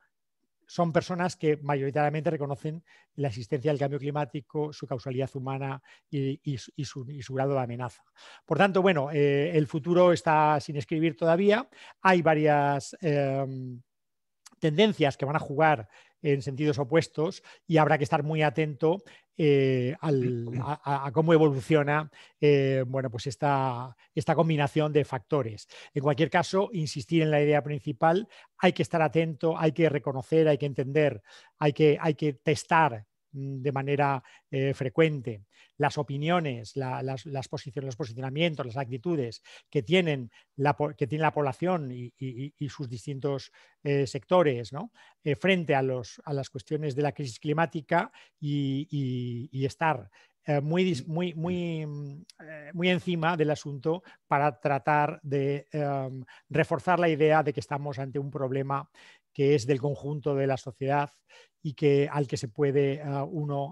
son personas que mayoritariamente reconocen la existencia del cambio climático, su causalidad humana y, y, y, su, y su grado de amenaza. Por tanto, bueno, eh, el futuro está sin escribir todavía. Hay varias eh, tendencias que van a jugar en sentidos opuestos y habrá que estar muy atento eh, al, a, a cómo evoluciona eh, bueno, pues esta, esta combinación de factores. En cualquier caso, insistir en la idea principal, hay que estar atento, hay que reconocer, hay que entender, hay que, hay que testar de manera eh, frecuente las opiniones, la, las, las posiciones, los posicionamientos, las actitudes que tienen la, que tiene la población y, y, y sus distintos eh, sectores, ¿no? eh, frente a, los, a las cuestiones de la crisis climática y, y, y estar eh, muy, muy, muy, eh, muy encima del asunto para tratar de eh, reforzar la idea de que estamos ante un problema que es del conjunto de la sociedad y que, al que se puede uh, uno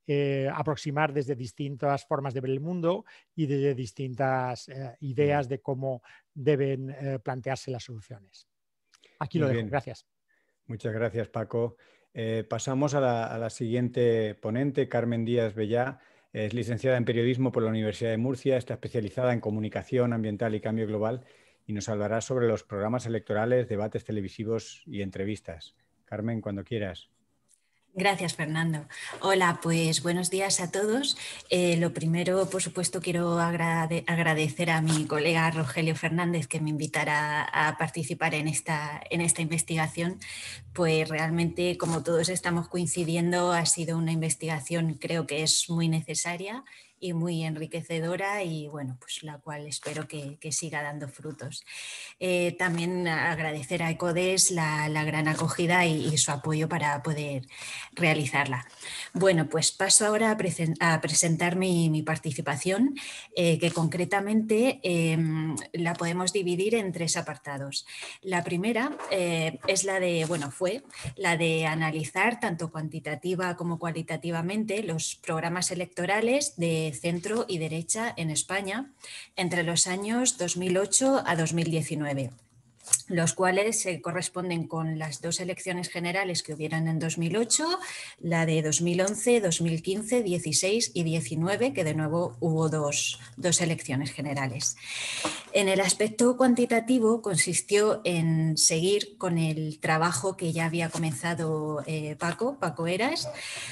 eh, aproximar desde distintas formas de ver el mundo y desde distintas eh, ideas de cómo deben eh, plantearse las soluciones. Aquí Muy lo dejo. bien. Gracias. Muchas gracias, Paco. Eh, pasamos a la, a la siguiente ponente, Carmen Díaz Bellá. Es licenciada en Periodismo por la Universidad de Murcia, está especializada en Comunicación Ambiental y Cambio Global y nos hablará sobre los programas electorales, debates televisivos y entrevistas. Carmen, cuando quieras. Gracias, Fernando. Hola, pues buenos días a todos. Eh, lo primero, por supuesto, quiero agrade agradecer a mi colega Rogelio Fernández que me invitara a participar en esta, en esta investigación, pues realmente, como todos estamos coincidiendo, ha sido una investigación, creo que es muy necesaria y muy enriquecedora y bueno, pues la cual espero que, que siga dando frutos. Eh, también agradecer a ECODES la, la gran acogida y, y su apoyo para poder realizarla. Bueno, pues paso ahora a, presen a presentar mi, mi participación, eh, que concretamente eh, la podemos dividir en tres apartados. La primera eh, es la de, bueno, fue la de analizar tanto cuantitativa como cualitativamente los programas electorales de centro y derecha en España entre los años dos mil ocho a dos mil diecinueve. Los cuales se corresponden con las dos elecciones generales que hubieran en dos mil ocho, la de dos mil once, dos mil quince, dieciséis y diecinueve, que de nuevo hubo dos, dos elecciones generales. En el aspecto cuantitativo consistió en seguir con el trabajo que ya había comenzado eh, Paco, Paco Heras.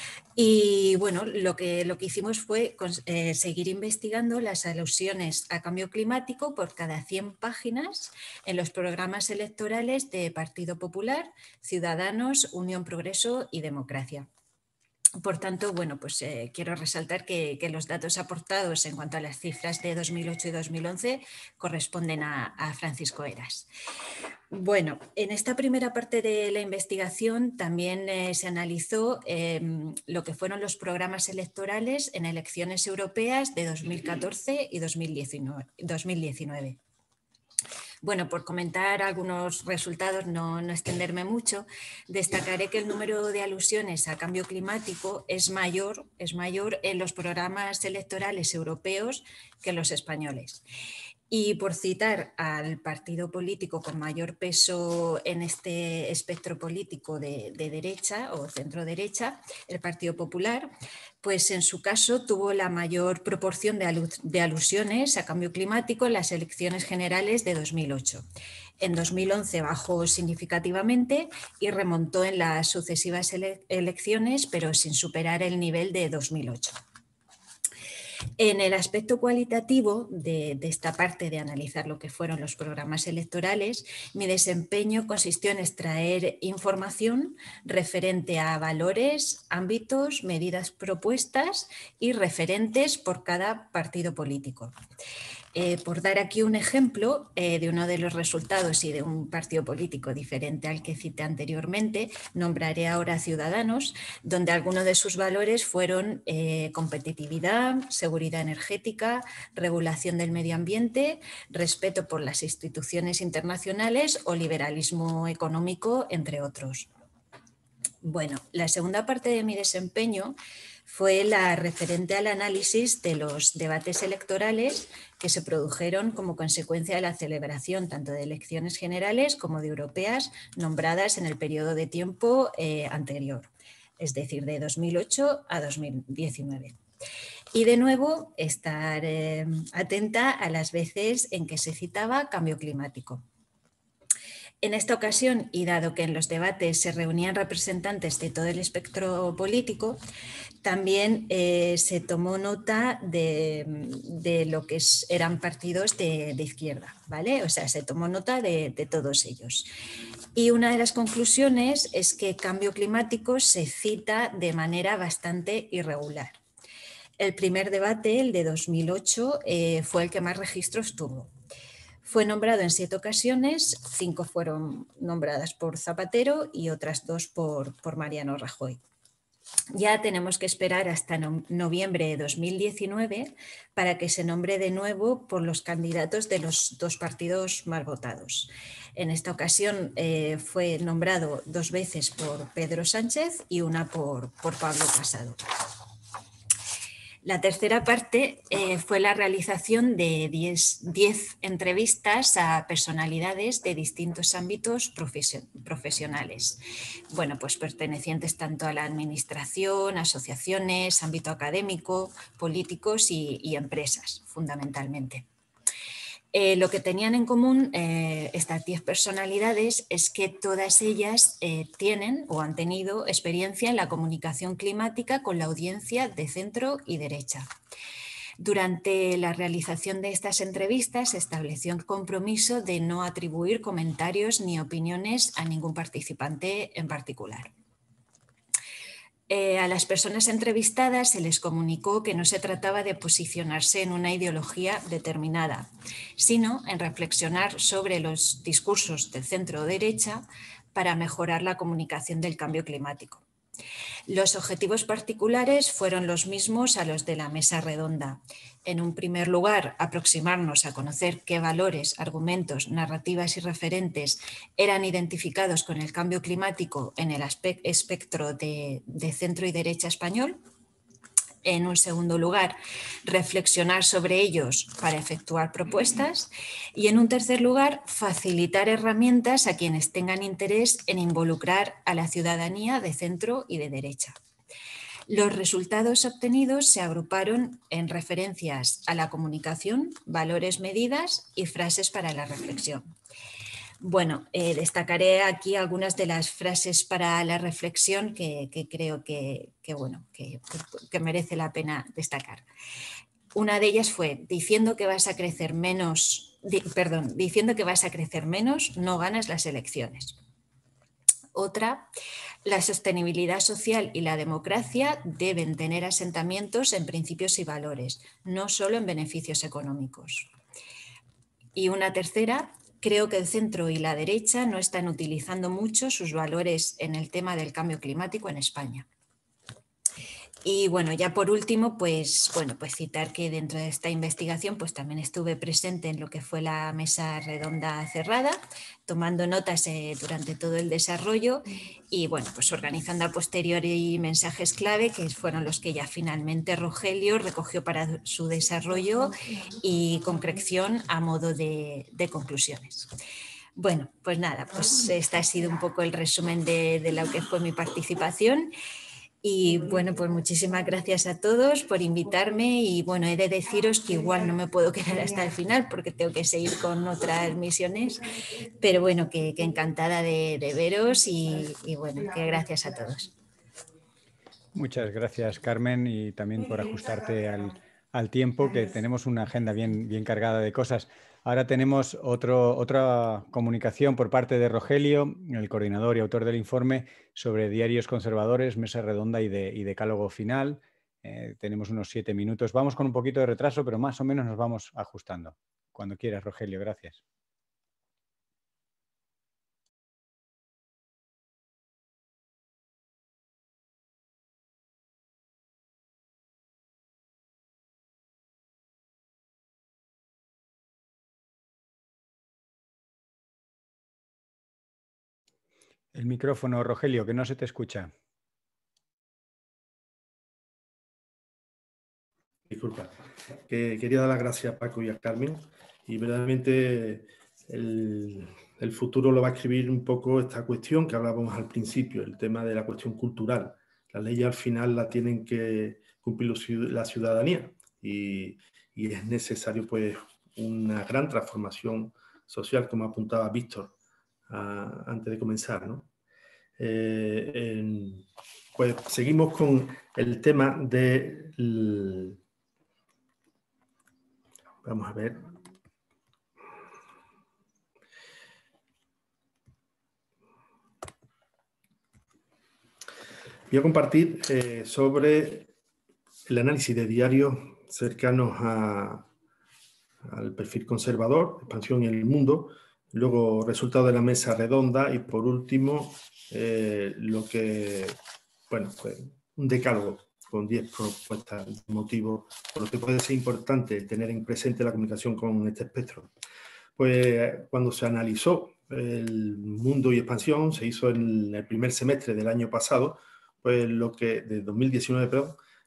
Y bueno, lo que, lo que hicimos fue eh, seguir investigando las alusiones a cambio climático por cada cien páginas en los programas electorales de Partido Popular, Ciudadanos, Unión Progreso y Democracia. Por tanto, bueno, pues eh, quiero resaltar que, que los datos aportados en cuanto a las cifras de dos mil ocho y dos mil once corresponden a, a Francisco Heras. Bueno, en esta primera parte de la investigación también eh, se analizó eh, lo que fueron los programas electorales en elecciones europeas de dos mil catorce y dos mil diecinueve. Bueno, por comentar algunos resultados, no, no extenderme mucho, destacaré que el número de alusiones a cambio climático es mayor, es mayor en los programas electorales europeos que en los españoles. Y por citar al partido político con mayor peso en este espectro político de, de derecha o centro-derecha, el Partido Popular, pues en su caso tuvo la mayor proporción de, alu de alusiones a cambio climático en las elecciones generales de dos mil ocho. En dos mil once bajó significativamente y remontó en las sucesivas ele elecciones, pero sin superar el nivel de dos mil ocho. En el aspecto cualitativo de, de esta parte de analizar lo que fueron los programas electorales, mi desempeño consistió en extraer información referente a valores, ámbitos, medidas propuestas y referentes por cada partido político. Eh, por dar aquí un ejemplo eh, de uno de los resultados y de un partido político diferente al que cité anteriormente, nombraré ahora Ciudadanos, donde algunos de sus valores fueron eh, competitividad, seguridad energética, regulación del medio ambiente, respeto por las instituciones internacionales o liberalismo económico, entre otros. Bueno, la segunda parte de mi desempeño fue la referente al análisis de los debates electorales que se produjeron como consecuencia de la celebración tanto de elecciones generales como de europeas nombradas en el periodo de tiempo eh, anterior, es decir, de dos mil ocho a dos mil diecinueve. Y de nuevo, estar eh, atenta a las veces en que se citaba cambio climático. En esta ocasión, y dado que en los debates se reunían representantes de todo el espectro político, también eh, se tomó nota de, de lo que es, eran partidos de, de izquierda, ¿vale? O sea, se tomó nota de, de todos ellos. Y una de las conclusiones es que cambio climático se cita de manera bastante irregular. El primer debate, el de dos mil ocho, eh, fue el que más registros tuvo. Fue nombrado en siete ocasiones, cinco fueron nombradas por Zapatero y otras dos por, por Mariano Rajoy. Ya tenemos que esperar hasta no, noviembre de dos mil diecinueve para que se nombre de nuevo por los candidatos de los dos partidos más votados. En esta ocasión eh, fue nombrado dos veces por Pedro Sánchez y una por, por Pablo Casado. La tercera parte eh, fue la realización de diez entrevistas a personalidades de distintos ámbitos profesionales, bueno, pues pertenecientes tanto a la administración, asociaciones, ámbito académico, políticos y, y empresas, fundamentalmente. Eh, lo que tenían en común eh, estas diez personalidades es que todas ellas eh, tienen o han tenido experiencia en la comunicación climática con la audiencia de centro y derecha. Durante la realización de estas entrevistas se estableció el compromiso de no atribuir comentarios ni opiniones a ningún participante en particular. Eh, a las personas entrevistadas se les comunicó que no se trataba de posicionarse en una ideología determinada, sino en reflexionar sobre los discursos del centro derecha para mejorar la comunicación del cambio climático. Los objetivos particulares fueron los mismos a los de la mesa redonda. En un primer lugar, aproximarnos a conocer qué valores, argumentos, narrativas y referentes eran identificados con el cambio climático en el espectro de, de centro y derecha español. En un segundo lugar, reflexionar sobre ellos para efectuar propuestas. Y en un tercer lugar, facilitar herramientas a quienes tengan interés en involucrar a la ciudadanía de centro y de derecha. Los resultados obtenidos se agruparon en referencias a la comunicación, valores, medidas y frases para la reflexión. Bueno, eh, destacaré aquí algunas de las frases para la reflexión que, que creo que, que, bueno, que, que merece la pena destacar. Una de ellas fue, diciendo que vas a crecer menos, di, perdón, diciendo que vas a crecer menos, no ganas las elecciones. Otra, la sostenibilidad social y la democracia deben tener asentamientos en principios y valores, no solo en beneficios económicos. Y una tercera, creo que el centro y la derecha no están utilizando mucho sus valores en el tema del cambio climático en España. Y bueno, ya por último, pues, bueno, pues citar que dentro de esta investigación pues también estuve presente en lo que fue la mesa redonda cerrada, tomando notas eh, durante todo el desarrollo y bueno, pues organizando a posteriori mensajes clave que fueron los que ya finalmente Rogelio recogió para su desarrollo y concreción a modo de, de conclusiones. Bueno, pues nada, pues este ha sido un poco el resumen de, de lo que fue mi participación. Y bueno, pues muchísimas gracias a todos por invitarme y bueno, he de deciros que igual no me puedo quedar hasta el final porque tengo que seguir con otras misiones, pero bueno, que, que encantada de, de veros y, y bueno, que gracias a todos. Muchas gracias, Carmen, y también por ajustarte al, al tiempo, que tenemos una agenda bien, bien cargada de cosas. Ahora tenemos otro, otra comunicación por parte de Rogelio, el coordinador y autor del informe sobre diarios conservadores, mesa redonda y, de, y decálogo final. Eh, tenemos unos siete minutos. Vamos con un poquito de retraso, pero más o menos nos vamos ajustando. Cuando quieras, Rogelio. Gracias. El micrófono, Rogelio, que no se te escucha. Disculpa. Que quería dar las gracias a Paco y a Carmen y verdaderamente el, el futuro lo va a escribir un poco esta cuestión que hablábamos al principio, el tema de la cuestión cultural. Las leyes al final la tienen que cumplir la ciudadanía y, y es necesario pues una gran transformación social, como apuntaba Víctor a, antes de comenzar, ¿no? Eh, en, pues seguimos con el tema de... El, vamos a ver. Voy a compartir eh, sobre el análisis de diarios cercanos a, al perfil conservador, expansión en el mundo, luego resultado de la mesa redonda y por último eh, lo que, bueno, pues un decálogo con diez propuestas de motivos por lo que puede ser importante tener en presente la comunicación con este espectro. Pues cuando se analizó el mundo y expansión, se hizo en el primer semestre del año pasado, pues lo que, de dos mil diecinueve, perdón,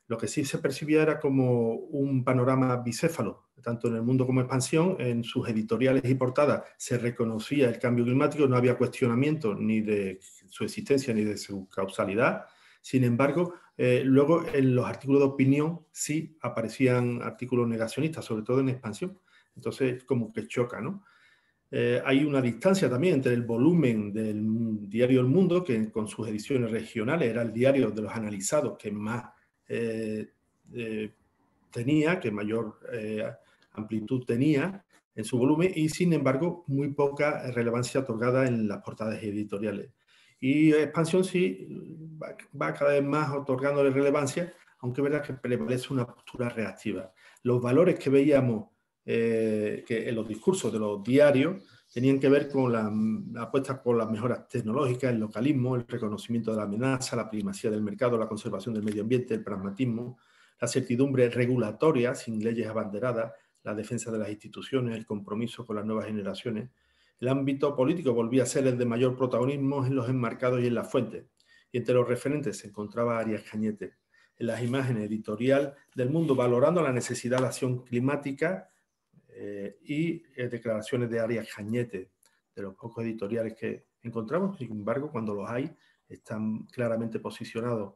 Lo que sí se percibía era como un panorama bicéfalo, tanto en El Mundo como Expansión. En sus editoriales y portadas se reconocía el cambio climático, no había cuestionamiento ni de su existencia ni de su causalidad. Sin embargo, eh, luego en los artículos de opinión sí aparecían artículos negacionistas, sobre todo en Expansión. Entonces, como que choca, ¿no? Eh, hay una distancia también entre el volumen del diario El Mundo, que con sus ediciones regionales era el diario de los analizados que más eh, eh, tenía, que mayor eh, amplitud tenía en su volumen, y sin embargo muy poca relevancia otorgada en las portadas editoriales. Y Expansión sí va, va cada vez más otorgándole relevancia, aunque es verdad que prevalece una postura reactiva. Los valores que veíamos eh, que en los discursos de los diarios tenían que ver con la, la apuesta por las mejoras tecnológicas, el localismo, el reconocimiento de la amenaza, la primacía del mercado, la conservación del medio ambiente, el pragmatismo, la certidumbre regulatoria sin leyes abanderadas, la defensa de las instituciones, el compromiso con las nuevas generaciones. El ámbito político volvía a ser el de mayor protagonismo en los enmarcados y en las fuentes. Y entre los referentes se encontraba Arias Cañete. En las imágenes editorial del Mundo, valorando la necesidad de acción climática eh, y eh, declaraciones de Arias Cañete, de los pocos editoriales que encontramos. Sin embargo, cuando los hay, están claramente posicionados.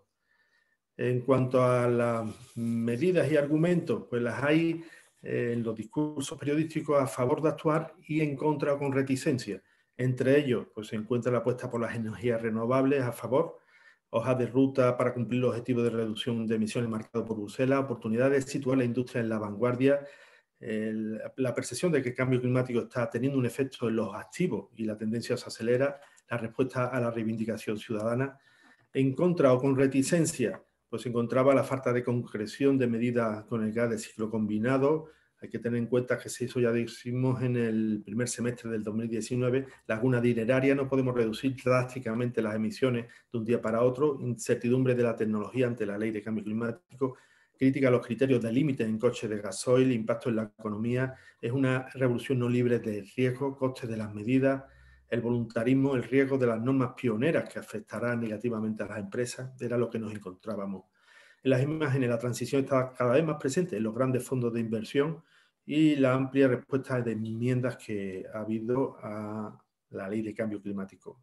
En cuanto a las medidas y argumentos, pues las hay eh, en los discursos periodísticos a favor de actuar y en contra o con reticencia. Entre ellos, pues se encuentra la apuesta por las energías renovables a favor, hojas de ruta para cumplir los objetivos de reducción de emisiones marcados por Bruselas, oportunidades de situar la industria en la vanguardia, el, la percepción de que el cambio climático está teniendo un efecto en los activos y la tendencia se acelera, la respuesta a la reivindicación ciudadana. En contra o con reticencia, pues se encontraba la falta de concreción de medidas con el gas de ciclo combinado. Hay que tener en cuenta que se hizo, ya decimos, en el primer semestre del dos mil diecinueve, laguna dineraria, no podemos reducir drásticamente las emisiones de un día para otro, incertidumbre de la tecnología ante la ley de cambio climático, crítica a los criterios de límite en coches de gasoil, impacto en la economía, es una revolución no libre de riesgo, costes de las medidas, el voluntarismo, el riesgo de las normas pioneras que afectarán negativamente a las empresas, era lo que nos encontrábamos. En las imágenes la transición está cada vez más presente en los grandes fondos de inversión y la amplia respuesta de enmiendas que ha habido a la ley de cambio climático.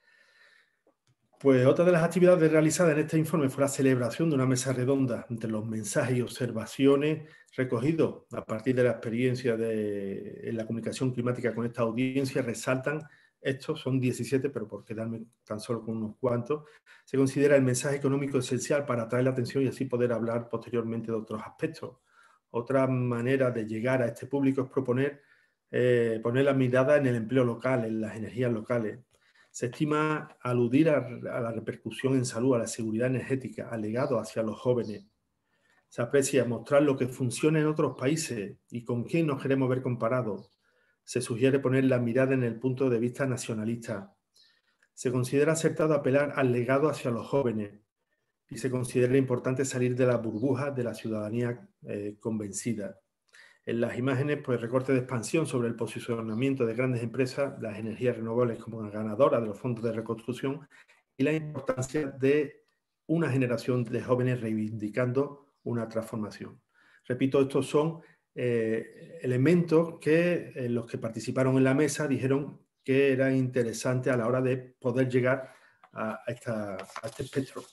Pues otra de las actividades realizadas en este informe fue la celebración de una mesa redonda entre los mensajes y observaciones recogidos a partir de la experiencia de, en la comunicación climática con esta audiencia. Resaltan, estos son diecisiete, pero por quedarme tan solo con unos cuantos, se considera el mensaje económico esencial para atraer la atención y así poder hablar posteriormente de otros aspectos. Otra manera de llegar a este público es proponer, eh, poner la mirada en el empleo local, en las energías locales. Se estima aludir a, a la repercusión en salud, a la seguridad energética, al legado hacia los jóvenes. Se aprecia mostrar lo que funciona en otros países y con quién nos queremos ver comparados. Se sugiere poner la mirada en el punto de vista nacionalista. Se considera acertado apelar al legado hacia los jóvenes y se considera importante salir de la burbuja de la ciudadanía eh, convencida. En las imágenes, pues recorte de expansión sobre el posicionamiento de grandes empresas, las energías renovables como ganadoras de los fondos de reconstrucción y la importancia de una generación de jóvenes reivindicando una transformación. Repito, estos son eh, elementos que eh, los que participaron en la mesa dijeron que era interesante a la hora de poder llegar a, a, esta, a este espectro.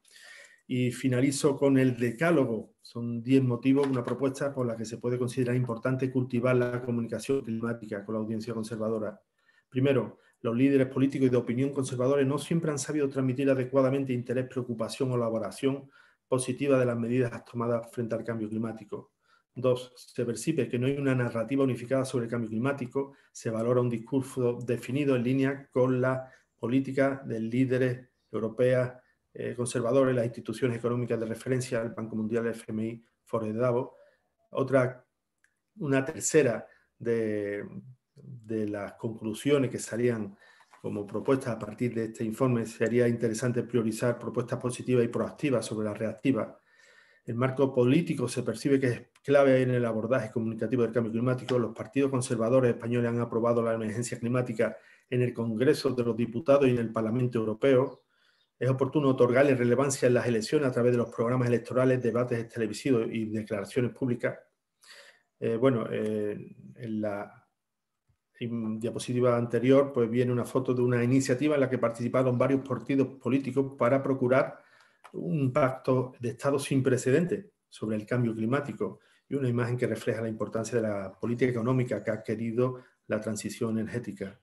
Y finalizo con el decálogo. Son diez motivos, una propuesta por la que se puede considerar importante cultivar la comunicación climática con la audiencia conservadora. Primero, los líderes políticos y de opinión conservadores no siempre han sabido transmitir adecuadamente interés, preocupación o elaboración positiva de las medidas tomadas frente al cambio climático. Dos, se percibe que no hay una narrativa unificada sobre el cambio climático, se valora un discurso definido en línea con la política de líderes europeas Eh, conservadores, las instituciones económicas de referencia, el Banco Mundial, el F M I, Foro de Davos. Otra, una tercera de, de las conclusiones que salían como propuestas a partir de este informe, sería interesante priorizar propuestas positivas y proactivas sobre las reactivas. El marco político se percibe que es clave en el abordaje comunicativo del cambio climático. Los partidos conservadores españoles han aprobado la emergencia climática en el Congreso de los Diputados y en el Parlamento Europeo. Es oportuno otorgarle relevancia en las elecciones a través de los programas electorales, debates televisivos y declaraciones públicas. Eh, bueno, eh, en la diapositiva anterior pues viene una foto de una iniciativa en la que participaron varios partidos políticos para procurar un pacto de Estado sin precedentes sobre el cambio climático y una imagen que refleja la importancia de la política económica que ha adquirido la transición energética.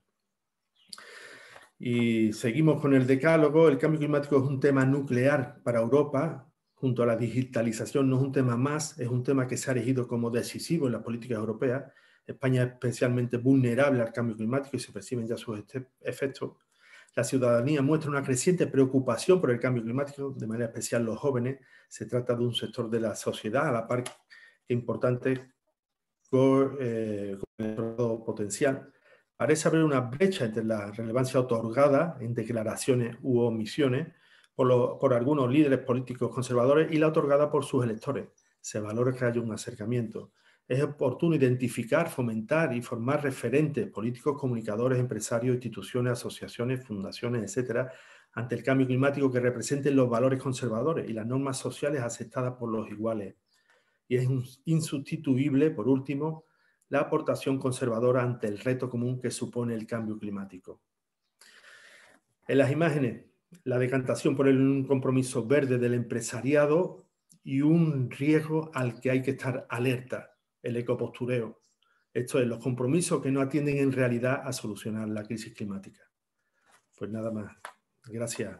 Y seguimos con el decálogo. El cambio climático es un tema nuclear para Europa. Junto a la digitalización no es un tema más, es un tema que se ha elegido como decisivo en las políticas europeas. España es especialmente vulnerable al cambio climático y se perciben ya sus efectos. La ciudadanía muestra una creciente preocupación por el cambio climático, de manera especial los jóvenes. Se trata de un sector de la sociedad a la par que importante con, eh, con el potencial. Parece haber una brecha entre la relevancia otorgada en declaraciones u omisiones por, lo, por algunos líderes políticos conservadores y la otorgada por sus electores. Se valora que haya un acercamiento. Es oportuno identificar, fomentar y formar referentes políticos, comunicadores, empresarios, instituciones, asociaciones, fundaciones, etcétera, ante el cambio climático que representen los valores conservadores y las normas sociales aceptadas por los iguales. Y es insustituible, por último, la aportación conservadora ante el reto común que supone el cambio climático. En las imágenes, la decantación por un compromiso verde del empresariado y un riesgo al que hay que estar alerta, el ecopostureo. Esto es, los compromisos que no atienden en realidad a solucionar la crisis climática. Pues nada más. Gracias.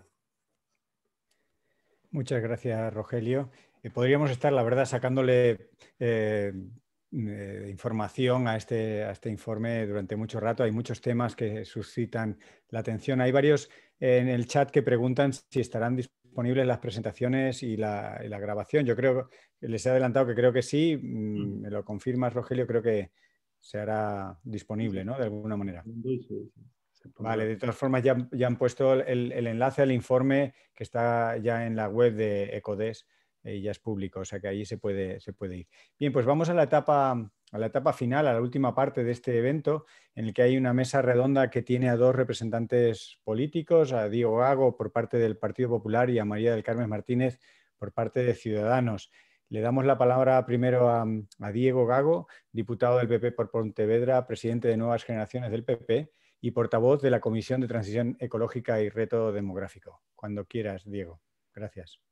Muchas gracias, Rogelio. Eh, podríamos estar, la verdad, sacándole eh, eh, información a este, a este informe durante mucho rato. Hay muchos temas que suscitan la atención. Hay varios eh, en el chat que preguntan si estarán disponibles las presentaciones y la, y la grabación. Yo creo que les he adelantado que creo que sí. Mm, me lo confirmas, Rogelio, creo que se hará disponible, ¿no? De alguna manera. Vale, de todas formas ya, ya han puesto el, el enlace al informe que está ya en la web de ECODES y eh, ya es público, o sea que ahí se puede, se puede ir. Bien, pues vamos a la etapa, a la etapa final, a la última parte de este evento, en el que hay una mesa redonda que tiene a dos representantes políticos, a Diego Gago por parte del Partido Popular y a María del Carmen Martínez por parte de Ciudadanos. Le damos la palabra primero a, a Diego Gago, diputado del P P por Pontevedra, presidente de Nuevas Generaciones del P P, y portavoz de la Comisión de Transición Ecológica y Reto Demográfico. Cuando quieras, Diego. Gracias.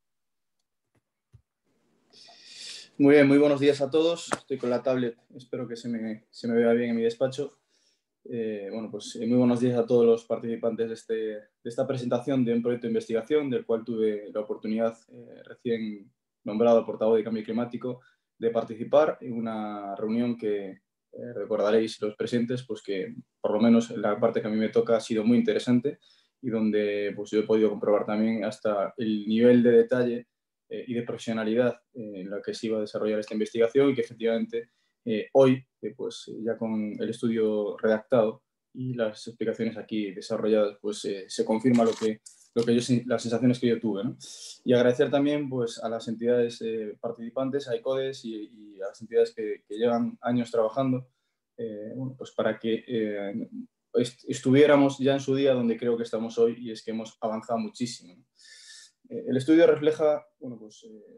Muy bien, muy buenos días a todos. Estoy con la tablet, espero que se me, se me vea bien en mi despacho. Eh, bueno, pues eh, muy buenos días a todos los participantes de, este, de esta presentación de un proyecto de investigación del cual tuve la oportunidad, eh, recién nombrado portavoz de Cambio Climático, de participar en una reunión que Eh, recordaréis los presentes pues que por lo menos la parte que a mí me toca ha sido muy interesante y donde pues, yo he podido comprobar también hasta el nivel de detalle eh, y de profesionalidad eh, en la que se iba a desarrollar esta investigación y que efectivamente eh, hoy, eh, pues ya con el estudio redactado y las explicaciones aquí desarrolladas, pues eh, se confirma lo que, lo que yo, las sensaciones que yo tuve, ¿no? Y agradecer también pues, a las entidades eh, participantes, a ECODES y, y a las entidades que, que llevan años trabajando eh, bueno, pues para que eh, est estuviéramos ya en su día donde creo que estamos hoy, y es que hemos avanzado muchísimo, ¿no? Eh, el estudio refleja bueno, pues, eh,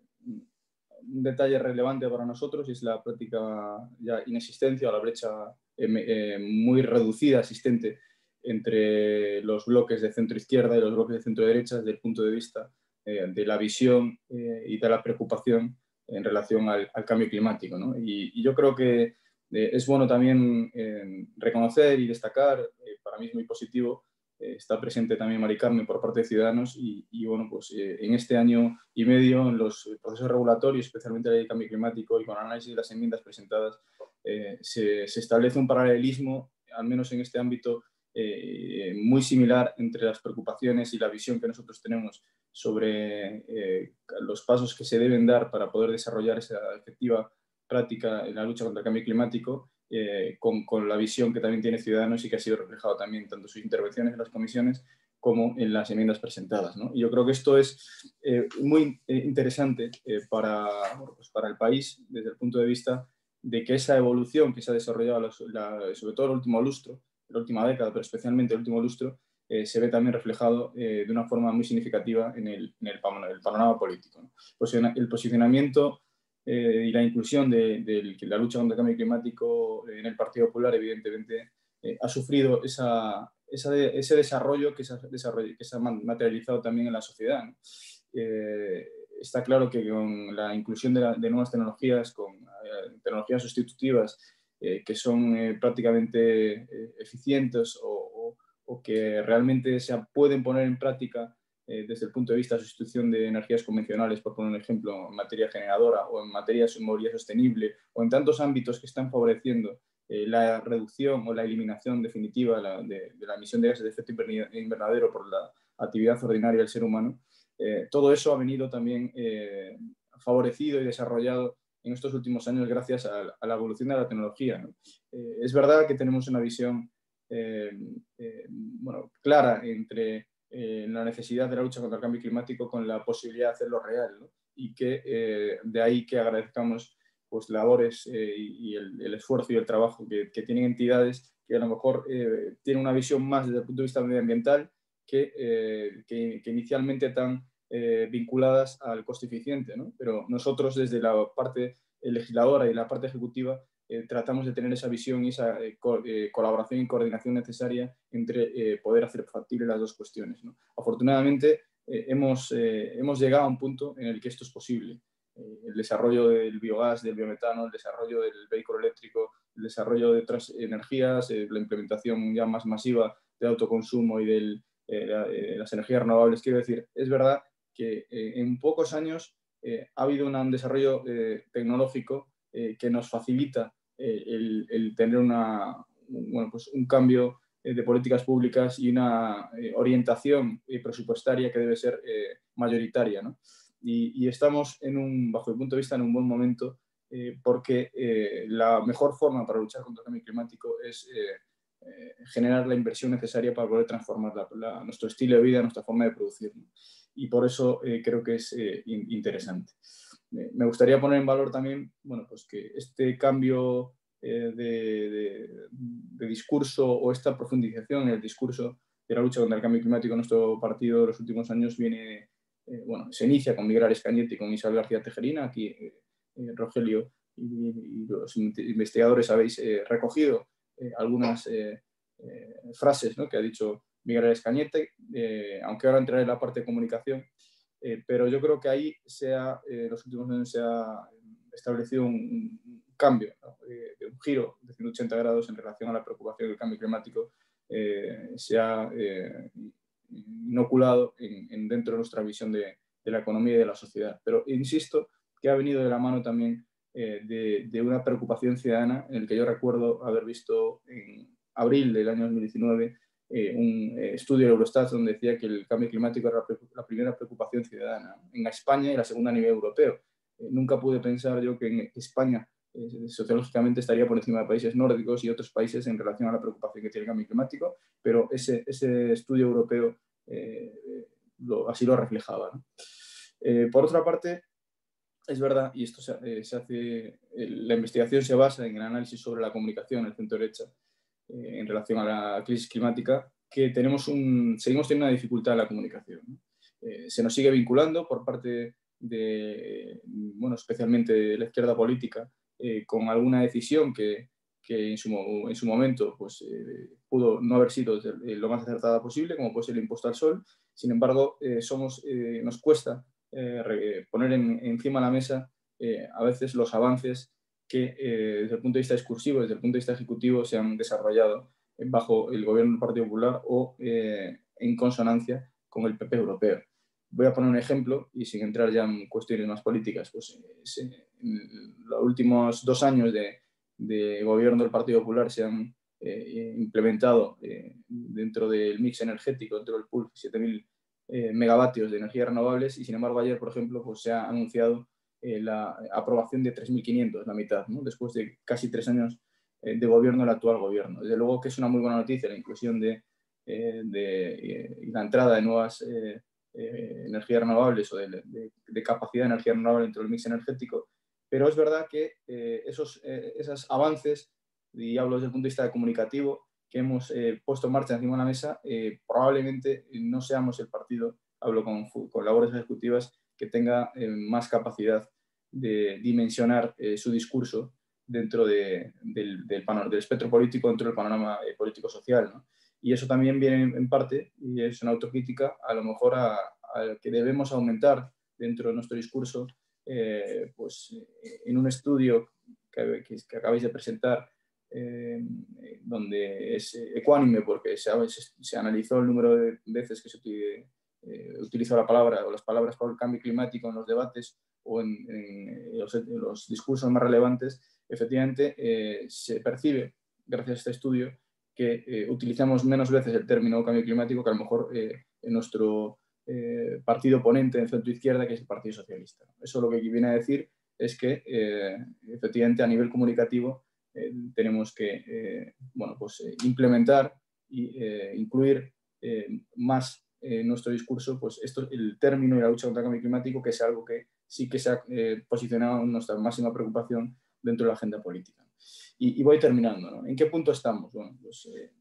un detalle relevante para nosotros, y es la práctica ya inexistencia o la brecha eh, eh, muy reducida existente entre los bloques de centro-izquierda y los bloques de centro-derecha desde el punto de vista eh, de la visión eh, y de la preocupación en relación al, al cambio climático, ¿no? Y, y yo creo que eh, es bueno también eh, reconocer y destacar, eh, para mí es muy positivo, eh, está presente también Mari Carmen por parte de Ciudadanos y, y bueno, pues eh, en este año y medio en los procesos regulatorios, especialmente la ley de cambio climático y con análisis de las enmiendas presentadas, eh, se, se establece un paralelismo, al menos en este ámbito, Eh, muy similar entre las preocupaciones y la visión que nosotros tenemos sobre eh, los pasos que se deben dar para poder desarrollar esa efectiva práctica en la lucha contra el cambio climático, eh, con, con la visión que también tiene Ciudadanos y que ha sido reflejado también tanto en sus intervenciones en las comisiones como en las enmiendas presentadas, ¿no? Y yo creo que esto es eh, muy eh, interesante eh, para, bueno, pues para el país desde el punto de vista de que esa evolución que se ha desarrollado, la, sobre todo el último lustro, la última década, pero especialmente el último lustro, eh, se ve también reflejado eh, de una forma muy significativa en el, en el, el panorama político, ¿no? Pues el posicionamiento eh, y la inclusión de, de, de la lucha contra el cambio climático en el Partido Popular, evidentemente, eh, ha sufrido esa, esa de, ese desarrollo que se, ha, desarrollo que se ha materializado también en la sociedad, ¿no? Eh, está claro que con la inclusión de, la, de nuevas tecnologías, con eh, tecnologías sustitutivas eh, que son eh, prácticamente eh, eficientes o, o, o que realmente se pueden poner en práctica eh, desde el punto de vista de sustitución de energías convencionales, por poner un ejemplo, en materia generadora o en materia de movilidad sostenible o en tantos ámbitos que están favoreciendo eh, la reducción o la eliminación definitiva la, de, de la emisión de gases de efecto invernadero por la actividad ordinaria del ser humano. Eh, todo eso ha venido también eh, favorecido y desarrollado en estos últimos años gracias a, a la evolución de la tecnología, ¿no? Eh, es verdad que tenemos una visión eh, eh, bueno, clara entre eh, la necesidad de la lucha contra el cambio climático con la posibilidad de hacerlo real, ¿no? Y que eh, de ahí que agradezcamos pues, labores eh, y el, el esfuerzo y el trabajo que, que tienen entidades que a lo mejor eh, tienen una visión más desde el punto de vista medioambiental que, eh, que, que inicialmente están eh, vinculadas al coste eficiente, ¿no? Pero nosotros desde la parte legisladora y la parte ejecutiva eh, tratamos de tener esa visión y esa eh, co eh, colaboración y coordinación necesaria entre eh, poder hacer factible las dos cuestiones, ¿no? Afortunadamente eh, hemos, eh, hemos llegado a un punto en el que esto es posible. Eh, el desarrollo del biogás, del biometano, el desarrollo del vehículo eléctrico, el desarrollo de otras energías, eh, la implementación ya más masiva de autoconsumo y de eh, la, eh, las energías renovables. Quiero decir, es verdad que eh, en pocos años eh, ha habido un desarrollo eh, tecnológico eh, que nos facilita eh, el, el tener una, bueno, pues un cambio eh, de políticas públicas y una eh, orientación eh, presupuestaria que debe ser eh, mayoritaria, ¿no? Y, y estamos, en un, bajo mi punto de vista, en un buen momento eh, porque eh, la mejor forma para luchar contra el cambio climático es eh, eh, generar la inversión necesaria para poder transformar la, la, nuestro estilo de vida, nuestra forma de producir, ¿no? Y por eso eh, creo que es eh, interesante. Eh, me gustaría poner en valor también, bueno, pues que este cambio eh, de, de, de discurso o esta profundización en el discurso de la lucha contra el cambio climático en nuestro partido de los últimos años viene, eh, bueno, se inicia con Miguel Arias Cañete y con Isabel García Tejerina. Aquí eh, eh, Rogelio y, y los investigadores habéis eh, recogido eh, algunas eh, eh, frases, ¿no?, que ha dicho Miguel Arias Cañete, eh, aunque ahora entraré en la parte de comunicación, eh, pero yo creo que ahí se ha, eh, en los últimos años se ha establecido un, un cambio, ¿no?, de, de un giro de ciento ochenta grados en relación a la preocupación del cambio climático. Eh, se ha eh, inoculado en, en dentro de nuestra visión de, de la economía y de la sociedad. Pero insisto que ha venido de la mano también eh, de, de una preocupación ciudadana en el que yo recuerdo haber visto en abril del año dos mil diecinueve eh, un eh, estudio de Eurostat donde decía que el cambio climático era la, la primera preocupación ciudadana en España y la segunda a nivel europeo. Eh, nunca pude pensar yo que en España eh, sociológicamente estaría por encima de países nórdicos y otros países en relación a la preocupación que tiene el cambio climático, pero ese, ese estudio europeo eh, lo, así lo reflejaba, ¿no? Eh, por otra parte, es verdad, y esto se, eh, se hace, eh, la investigación se basa en el análisis sobre la comunicación en el centro derecha eh, en relación a la crisis climática, que tenemos un, seguimos teniendo una dificultad en la comunicación, ¿no? Eh, se nos sigue vinculando por parte de, bueno, especialmente de la izquierda política, eh, con alguna decisión que, que en, su, en su momento pues, eh, pudo no haber sido lo más acertada posible, como puede ser el impuesto al sol. Sin embargo, eh, somos, eh, nos cuesta eh, poner en, encima de la mesa eh, a veces los avances que eh, desde el punto de vista discursivo, desde el punto de vista ejecutivo, se han desarrollado bajo el gobierno del Partido Popular o eh, en consonancia con el P P europeo. Voy a poner un ejemplo y sin entrar ya en cuestiones más políticas. Pues, eh, en los últimos dos años de, de gobierno del Partido Popular se han eh, implementado eh, dentro del mix energético, dentro del pool, siete mil eh, megavatios de energías renovables y sin embargo ayer, por ejemplo, pues, se ha anunciado eh, la aprobación de tres mil quinientos, la mitad, ¿no?, después de casi tres años eh, de gobierno del actual gobierno. Desde luego que es una muy buena noticia la inclusión de, eh, de eh, y la entrada de nuevas eh, eh, energías renovables o de, de, de capacidad de energía renovable dentro del mix energético, pero es verdad que eh, esos, eh, esos avances, y hablo desde el punto de vista comunicativo, que hemos eh, puesto en marcha encima de la mesa, eh, probablemente no seamos el partido, hablo con, con labores ejecutivas, que tenga eh, más capacidad de dimensionar eh, su discurso dentro de, del, del, del espectro político, dentro del panorama eh, político-social, ¿no? Y eso también viene en parte, y es una autocrítica, a lo mejor a, a que debemos aumentar dentro de nuestro discurso, eh, pues en un estudio que, que, que acabáis de presentar, eh, donde es ecuánime porque se, se, se analizó el número de veces que se eh, utilizó la palabra o las palabras por el cambio climático en los debates o en, en, los, en los discursos más relevantes. Efectivamente, eh, se percibe, gracias a este estudio, que eh, utilizamos menos veces el término cambio climático que a lo mejor eh, en nuestro eh, partido oponente en centro-izquierda, que es el Partido Socialista. Eso lo que viene a decir es que, eh, efectivamente, a nivel comunicativo eh, tenemos que eh, bueno, pues, eh, implementar y eh, incluir eh, más en nuestro discurso pues, esto, el término y la lucha contra el cambio climático, que es algo que sí que se ha eh, posicionado en nuestra máxima preocupación dentro de la agenda política. Y, y voy terminando, ¿no? ¿En qué punto estamos? Bueno, pues, eh,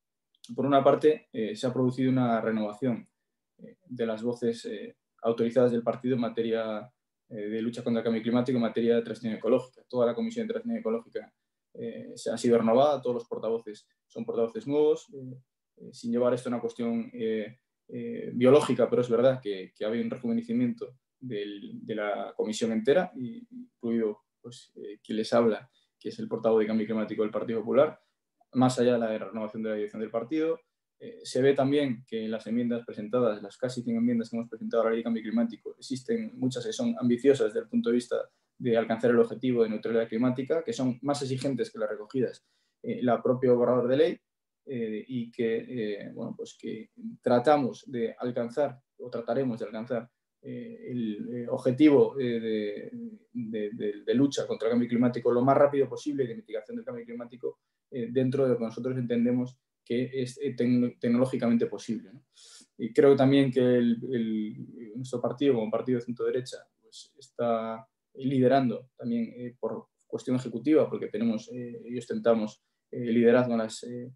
por una parte, eh, se ha producido una renovación eh, de las voces eh, autorizadas del partido en materia eh, de lucha contra el cambio climático, en materia de transición ecológica. Toda la Comisión de Transición Ecológica eh, se ha sido renovada, todos los portavoces son portavoces nuevos, eh, eh, sin llevar esto a una cuestión eh, eh, biológica, pero es verdad que, que ha habido un rejuvenecimiento del, de la comisión entera, incluido pues, eh, quien les habla, que es el portavoz de Cambio Climático del Partido Popular, más allá de la renovación de la dirección del partido. Eh, se ve también que en las enmiendas presentadas, las casi cien enmiendas que hemos presentado a la ley de cambio climático, existen muchas que son ambiciosas desde el punto de vista de alcanzar el objetivo de neutralidad climática, que son más exigentes que las recogidas en eh, la propia borrador de ley, eh, y que, eh, bueno, pues que tratamos de alcanzar, o trataremos de alcanzar, eh, el eh, objetivo eh, de, de, de, de lucha contra el cambio climático lo más rápido posible y de mitigación del cambio climático eh, dentro de lo que nosotros entendemos que es eh, tec tecnológicamente posible, ¿no? Y creo también que el, el, nuestro partido, como partido de centro-derecha, pues está liderando también eh, por cuestión ejecutiva, porque tenemos eh, y ostentamos eh, liderazgo en las, eh,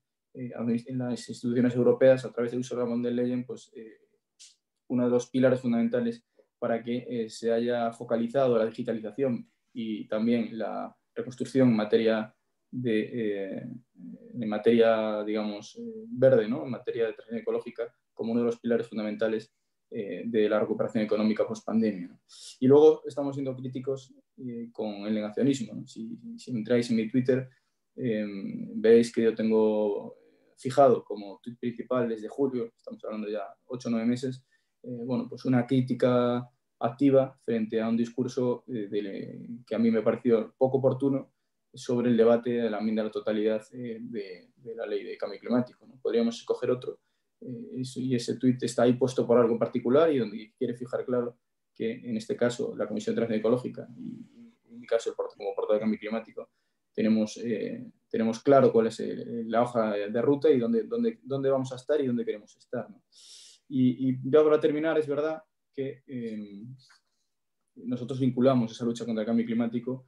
en las instituciones europeas a través del uso de la von der Leyen, pues eh, uno de los pilares fundamentales para que eh, se haya focalizado la digitalización y también la reconstrucción en materia de, eh, en materia, digamos, eh, verde, ¿no? En materia de transición ecológica, como uno de los pilares fundamentales eh, de la recuperación económica post-pandemia, ¿no? Y luego estamos siendo críticos eh, con el negacionismo, ¿no? Si, si entráis en mi Twitter, eh, veréis que yo tengo fijado como tweet principal desde julio, estamos hablando ya ocho o nueve meses, eh, bueno, pues una crítica activa frente a un discurso eh, de, que a mí me pareció poco oportuno sobre el debate de la enmienda a la totalidad eh, de, de la ley de cambio climático, ¿no? Podríamos escoger otro, eh, eso, y ese tuit está ahí puesto por algo en particular y donde quiere fijar claro que en este caso la Comisión de Transición Ecológica y, y en mi caso como portavoz de cambio climático tenemos, eh, tenemos claro cuál es el, la hoja de ruta y dónde, dónde, dónde vamos a estar y dónde queremos estar, ¿no? Y, y ya para terminar, es verdad que eh, nosotros vinculamos esa lucha contra el cambio climático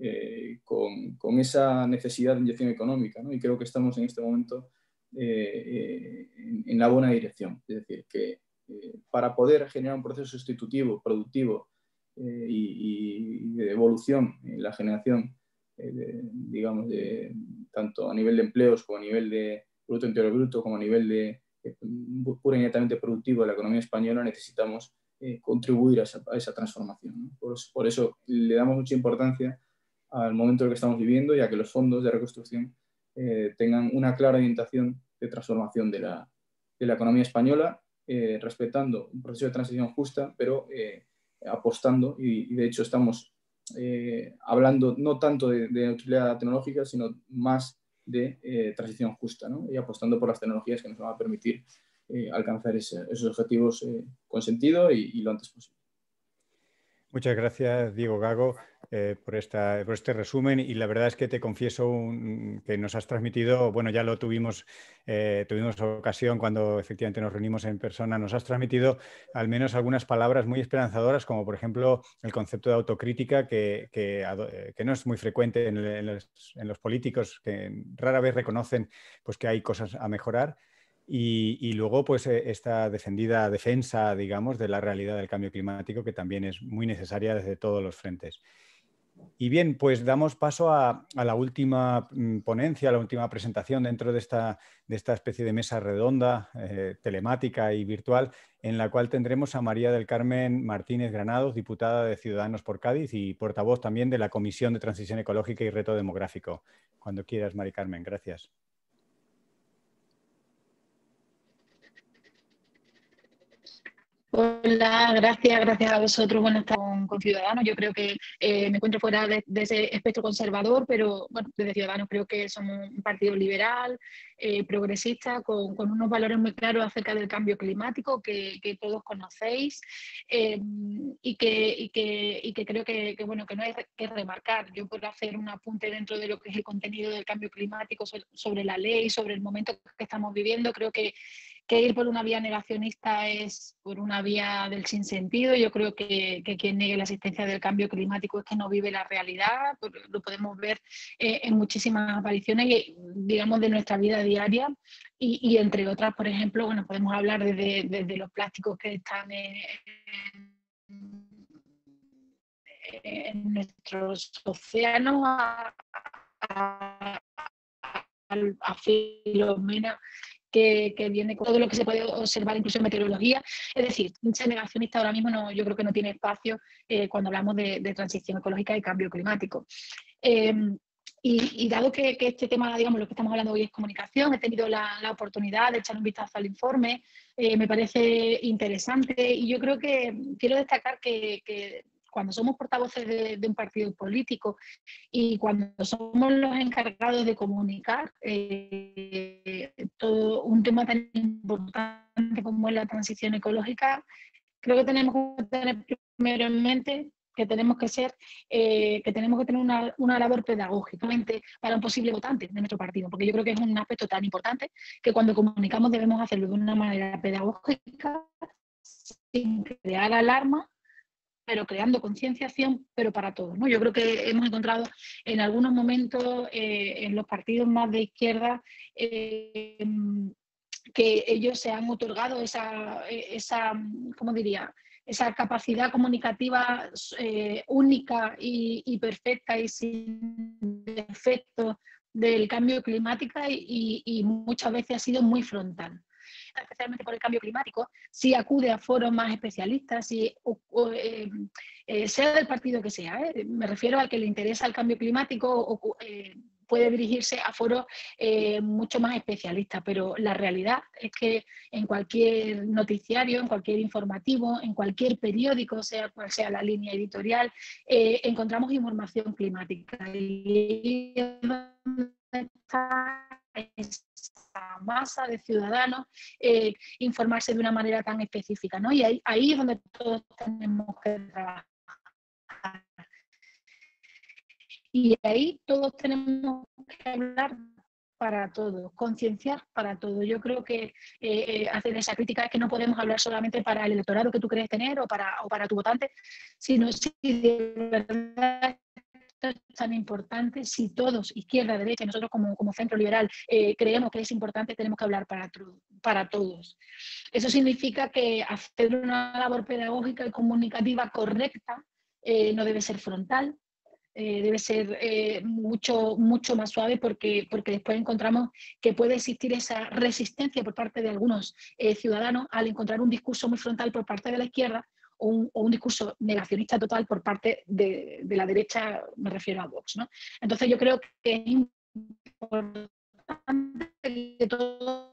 eh, con, con esa necesidad de inyección económica, ¿no? Y creo que estamos en este momento eh, eh, en, en la buena dirección. Es decir, que eh, para poder generar un proceso sustitutivo, productivo eh, y, y de evolución en la generación, eh, de, digamos, de, tanto a nivel de empleos como a nivel de Producto Interior Bruto, como a nivel de pura y netamente productivo de la economía española, necesitamos eh, contribuir a esa, a esa transformación, ¿no? Por, por eso le damos mucha importancia al momento en el que estamos viviendo y a que los fondos de reconstrucción eh, tengan una clara orientación de transformación de la, de la economía española, eh, respetando un proceso de transición justa, pero eh, apostando, y, y de hecho estamos eh, hablando no tanto de, de neutralidad tecnológica, sino más de eh, transición justa, ¿no? Y apostando por las tecnologías que nos van a permitir eh, alcanzar ese, esos objetivos eh, con sentido y, y lo antes posible. Muchas gracias, Diego Gago, eh, por, esta, por este resumen, y la verdad es que te confieso un, que nos has transmitido, bueno, ya lo tuvimos, eh, tuvimos ocasión cuando efectivamente nos reunimos en persona, nos has transmitido al menos algunas palabras muy esperanzadoras, como por ejemplo el concepto de autocrítica, que, que, que no es muy frecuente en, en, los, en los políticos, que rara vez reconocen pues, que hay cosas a mejorar. Y, y luego, pues, esta defendida defensa, digamos, de la realidad del cambio climático, que también es muy necesaria desde todos los frentes. Y bien, pues damos paso a, a la última ponencia, a la última presentación dentro de esta, de esta especie de mesa redonda, eh, telemática y virtual, en la cual tendremos a María del Carmen Martínez Granados, diputada de Ciudadanos por Cádiz y portavoz también de la Comisión de Transición Ecológica y Reto Demográfico. Cuando quieras, María Carmen. Gracias. Hola, gracias, gracias a vosotros. Bueno, estar con, con Ciudadanos. Yo creo que eh, me encuentro fuera de, de ese espectro conservador, pero bueno, desde Ciudadanos creo que somos un partido liberal, eh, progresista, con, con unos valores muy claros acerca del cambio climático que, que todos conocéis, eh, y, que, y, que, y que creo que, que, bueno, que no hay que remarcar. Yo puedo hacer un apunte dentro de lo que es el contenido del cambio climático, sobre, sobre la ley, sobre el momento que estamos viviendo. Creo que que ir por una vía negacionista es por una vía del sinsentido. Yo creo que, que quien niegue la existencia del cambio climático es que no vive la realidad. Lo podemos ver eh, en muchísimas apariciones, digamos, de nuestra vida diaria. Y, y entre otras, por ejemplo, bueno, podemos hablar desde, desde los plásticos que están en, en nuestros océanos a, a, a, a Filomena, Que, que viene con todo lo que se puede observar incluso en meteorología. Es decir, ser negacionista ahora mismo no, yo creo que no tiene espacio eh, cuando hablamos de, de transición ecológica y cambio climático. Eh, y, y dado que, que este tema, digamos, lo que estamos hablando hoy es comunicación, he tenido la, la oportunidad de echar un vistazo al informe, eh, me parece interesante, y yo creo que quiero destacar que, que cuando somos portavoces de, de un partido político y cuando somos los encargados de comunicar eh, todo un tema tan importante como es la transición ecológica, creo que tenemos que tener primero en mente que tenemos que ser, eh, que tenemos que tener una, una labor pedagógica para un posible votante de nuestro partido, porque yo creo que es un aspecto tan importante que cuando comunicamos debemos hacerlo de una manera pedagógica, sin crear alarma, pero creando concienciación, pero para todos, ¿no? Yo creo que hemos encontrado en algunos momentos eh, en los partidos más de izquierda eh, que ellos se han otorgado esa, esa, ¿cómo diría?, esa capacidad comunicativa eh, única y, y perfecta y sin defectos del cambio climático y, y muchas veces ha sido muy frontal. Especialmente por el cambio climático, si acude a foros más especialistas, si, o, o, eh, eh, sea del partido que sea, eh, me refiero al que le interesa el cambio climático, o, eh, puede dirigirse a foros eh, mucho más especialistas, pero la realidad es que en cualquier noticiario, en cualquier informativo, en cualquier periódico, sea cual sea la línea editorial, eh, encontramos información climática. Y está esa masa de ciudadanos eh, informarse de una manera tan específica, ¿no? Y ahí, ahí es donde todos tenemos que trabajar. Y ahí todos tenemos que hablar para todos, concienciar para todos. Yo creo que eh, hacer esa crítica es que no podemos hablar solamente para el electorado que tú crees tener o para, o para tu votante, sino si de verdad es tan importante, si todos, izquierda, derecha, nosotros como, como centro liberal eh, creemos que es importante, tenemos que hablar para, para todos. Eso significa que hacer una labor pedagógica y comunicativa correcta eh, no debe ser frontal, eh, debe ser eh, mucho, mucho más suave, porque, porque después encontramos que puede existir esa resistencia por parte de algunos eh, ciudadanos al encontrar un discurso muy frontal por parte de la izquierda, o un, o un discurso negacionista total por parte de, de la derecha, me refiero a Vox, ¿no? Entonces yo creo que es importante que todos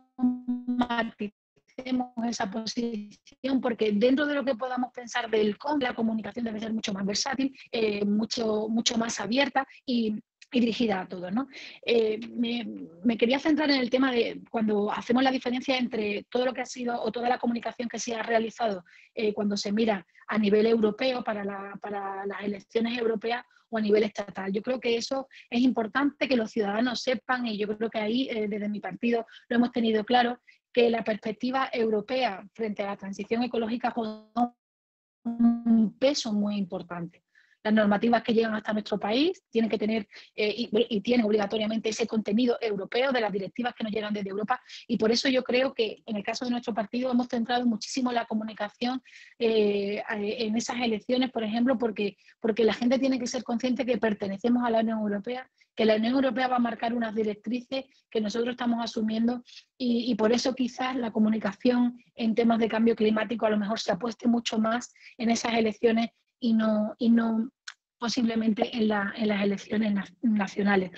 maticemos esa posición, porque dentro de lo que podamos pensar del con, la comunicación debe ser mucho más versátil, eh, mucho, mucho más abierta, y y dirigida a todos, ¿no? Eh, me, me quería centrar en el tema de cuando hacemos la diferencia entre todo lo que ha sido o toda la comunicación que se ha realizado eh, cuando se mira a nivel europeo para, la, para las elecciones europeas o a nivel estatal. Yo creo que eso es importante que los ciudadanos sepan, y yo creo que ahí eh, desde mi partido lo hemos tenido claro, que la perspectiva europea frente a la transición ecológica juega un peso muy importante. Las normativas que llegan hasta nuestro país tienen que tener eh, y, y tienen obligatoriamente ese contenido europeo de las directivas que nos llegan desde Europa, y por eso yo creo que en el caso de nuestro partido hemos centrado muchísimo la comunicación eh, en esas elecciones, por ejemplo, porque, porque la gente tiene que ser consciente que pertenecemos a la Unión Europea, que la Unión Europea va a marcar unas directrices que nosotros estamos asumiendo, y, y por eso quizás la comunicación en temas de cambio climático a lo mejor se apueste mucho más en esas elecciones y no, y no posiblemente en, la, en las elecciones na nacionales.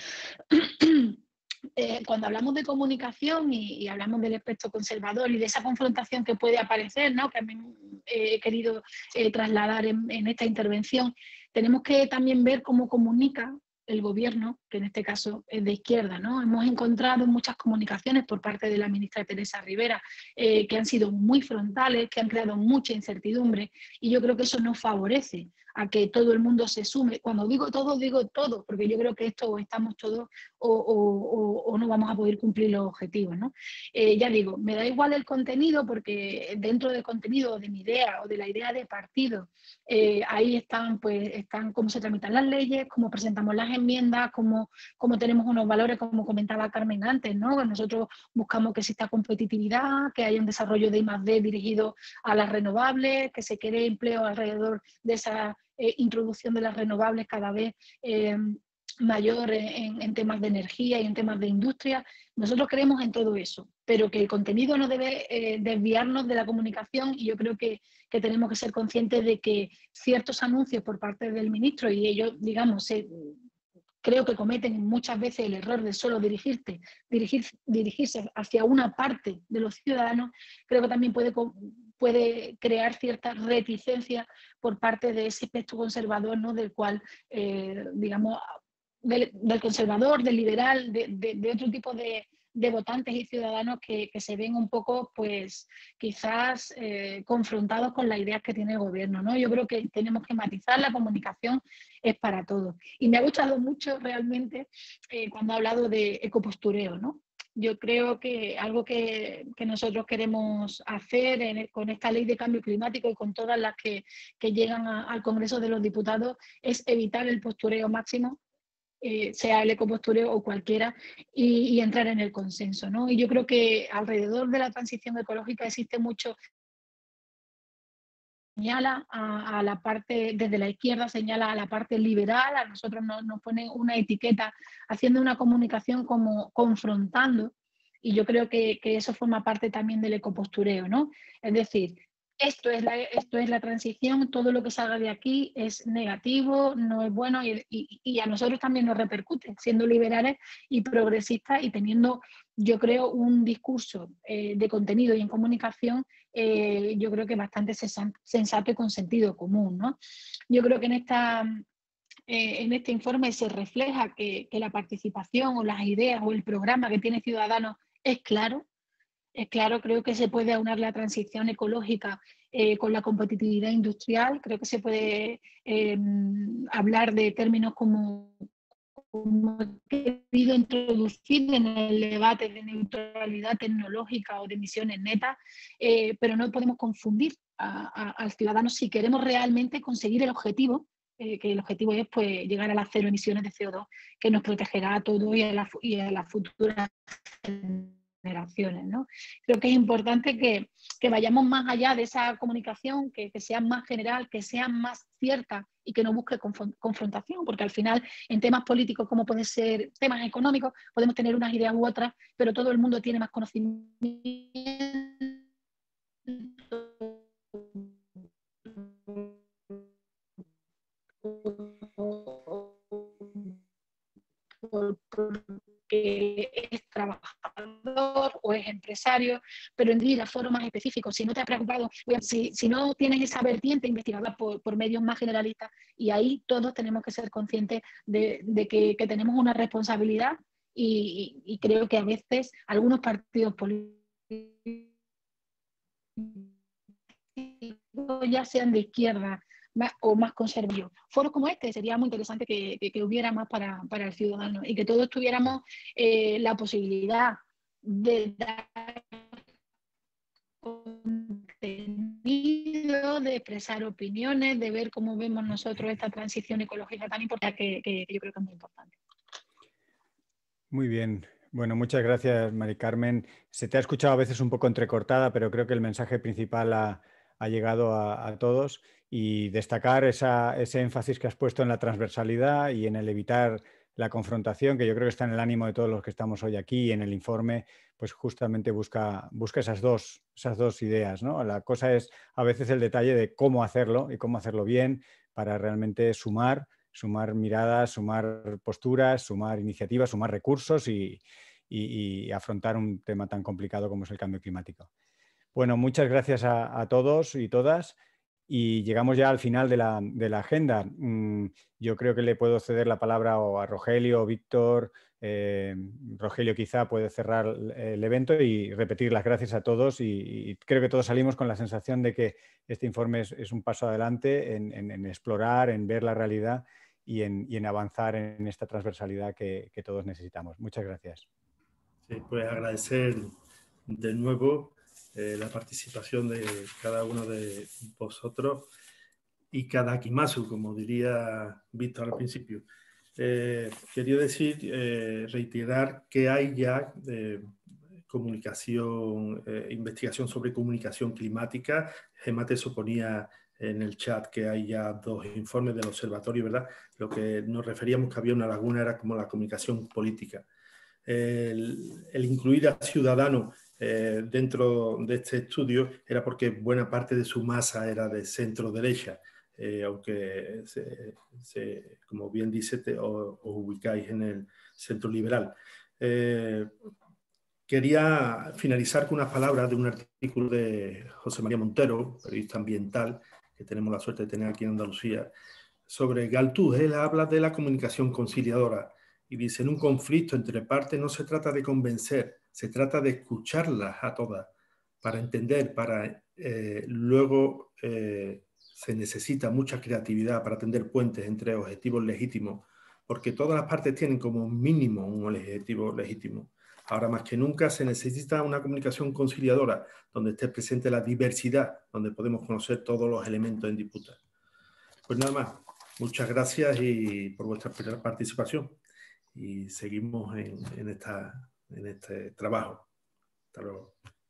Eh, cuando hablamos de comunicación y, y hablamos del espectro conservador y de esa confrontación que puede aparecer, ¿no?, que a mí eh, he querido eh, trasladar en, en esta intervención, tenemos que también ver cómo comunica el gobierno, que en este caso es de izquierda, ¿no? Hemos encontrado muchas comunicaciones por parte de la ministra Teresa Rivera eh, que han sido muy frontales, que han creado mucha incertidumbre, y yo creo que eso no favorece a que todo el mundo se sume. Cuando digo todo, digo todo, porque yo creo que esto o estamos todos o, o, o, o no vamos a poder cumplir los objetivos, ¿no? Eh, ya digo, me da igual el contenido, porque dentro del contenido de mi idea o de la idea de partido, eh, ahí están, pues, están cómo se tramitan las leyes, cómo presentamos las enmiendas, cómo, cómo tenemos unos valores, como comentaba Carmen antes, ¿no? Nosotros buscamos que exista competitividad, que haya un desarrollo de I más D dirigido a las renovables, que se cree empleo alrededor de esa eh, introducción de las renovables cada vez eh, mayor en, en temas de energía y en temas de industria. Nosotros creemos en todo eso, pero que el contenido no debe eh, desviarnos de la comunicación, y yo creo que, que tenemos que ser conscientes de que ciertos anuncios por parte del ministro, y ellos, digamos, se, creo que cometen muchas veces el error de solo dirigirte, dirigir, dirigirse hacia una parte de los ciudadanos, creo que también puede, puede crear cierta reticencia por parte de ese espectro conservador, ¿no?, del cual, eh, digamos, del, del conservador, del liberal, de, de, de otro tipo de, de votantes y ciudadanos que, que se ven un poco, pues, quizás eh, confrontados con las ideas que tiene el gobierno, ¿no? Yo creo que tenemos que matizar, la comunicación es para todos. Y me ha gustado mucho realmente eh, cuando ha hablado de ecopostureo, ¿no? Yo creo que algo que, que nosotros queremos hacer en, con esta ley de cambio climático y con todas las que, que llegan a, al Congreso de los Diputados es evitar el postureo máximo, eh, sea el ecopostureo o cualquiera, y, y entrar en el consenso, ¿no? Y yo creo que alrededor de la transición ecológica existe mucho. Señala a, a la parte, desde la izquierda señala a la parte liberal, a nosotros nos, nos pone una etiqueta haciendo una comunicación como confrontando, y yo creo que, que eso forma parte también del ecopostureo, ¿no? Es decir, esto es, la, esto es la transición, todo lo que salga de aquí es negativo, no es bueno, y, y, y a nosotros también nos repercute, siendo liberales y progresistas y teniendo, yo creo, un discurso eh, de contenido y en comunicación, eh, yo creo que bastante sensato y con sentido común, ¿no? Yo creo que en esta... Eh, en este informe se refleja que, que la participación o las ideas o el programa que tiene Ciudadanos es claro. Es claro, creo que se puede aunar la transición ecológica eh, con la competitividad industrial. Creo que se puede eh, hablar de términos como, como he querido introducir en el debate de neutralidad tecnológica o de emisiones netas, eh, pero no podemos confundir a, a, al ciudadano si queremos realmente conseguir el objetivo, eh, que el objetivo es, pues, llegar a las cero emisiones de C O dos, que nos protegerá a todos y a las y a la futuras generaciones, ¿no? Creo que es importante que, que vayamos más allá de esa comunicación, que, que sea más general, que sea más cierta y que no busque confrontación, porque al final en temas políticos, como pueden ser temas económicos, podemos tener unas ideas u otras, pero todo el mundo tiene más conocimiento porque es trabajador o es emprendedores, empresarios, pero en ir a foros más específicos. Si no te has preocupado, si, si no tienes esa vertiente investigadora por, por medios más generalistas, y ahí todos tenemos que ser conscientes de, de que, que tenemos una responsabilidad y, y, y creo que a veces algunos partidos políticos, ya sean de izquierda más, o más conservadores. Foros como este sería muy interesante que, que, que hubiera más para, para el ciudadano y que todos tuviéramos eh, la posibilidad de dar contenido, de expresar opiniones, de ver cómo vemos nosotros esta transición ecológica tan importante que, que, que yo creo que es muy importante. Muy bien. Bueno, muchas gracias, Mari Carmen. Se te ha escuchado a veces un poco entrecortada, pero creo que el mensaje principal ha, ha llegado a, a todos, y destacar esa, ese énfasis que has puesto en la transversalidad y en el evitar la confrontación, que yo creo que está en el ánimo de todos los que estamos hoy aquí, y en el informe pues justamente busca, busca esas, dos, esas dos ideas, ¿no? La cosa es a veces el detalle de cómo hacerlo y cómo hacerlo bien para realmente sumar sumar miradas, sumar posturas, sumar iniciativas, sumar recursos y, y, y afrontar un tema tan complicado como es el cambio climático. Bueno, muchas gracias a, a todos y todas, y llegamos ya al final de la, de la agenda. Mm, yo creo que le puedo ceder la palabra o a Rogelio o Víctor. Eh, Rogelio quizá puede cerrar el evento y repetir las gracias a todos, y, y creo que todos salimos con la sensación de que este informe es, es un paso adelante en, en, en explorar, en ver la realidad y en, y en avanzar en esta transversalidad que, que todos necesitamos. Muchas gracias. Sí, pues agradecer de nuevo eh, la participación de cada uno de vosotros y cada Akimasu, como diría Víctor al principio. Eh, quería decir, eh, reiterar que hay ya eh, comunicación, eh, investigación sobre comunicación climática. Gemate suponía en el chat que hay ya dos informes del observatorio, ¿verdad? Lo que nos referíamos que había una laguna era como la comunicación política. El, el incluir a ciudadanos eh, dentro de este estudio era porque buena parte de su masa era de centro derecha. Eh, aunque, se, se, como bien dice, te, os, os ubicáis en el centro liberal. Eh, quería finalizar con unas palabras de un artículo de José María Montero, periodista ambiental, que tenemos la suerte de tener aquí en Andalucía, sobre Galtú. Él habla de la comunicación conciliadora y dice: en un conflicto entre partes no se trata de convencer, se trata de escucharlas a todas para entender, para eh, luego... Eh, se necesita mucha creatividad para tender puentes entre objetivos legítimos, porque todas las partes tienen como mínimo un objetivo legítimo. Ahora más que nunca se necesita una comunicación conciliadora, donde esté presente la diversidad, donde podemos conocer todos los elementos en disputa. Pues nada más, muchas gracias y por vuestra participación, y seguimos en, en, esta, en este trabajo. Hasta luego.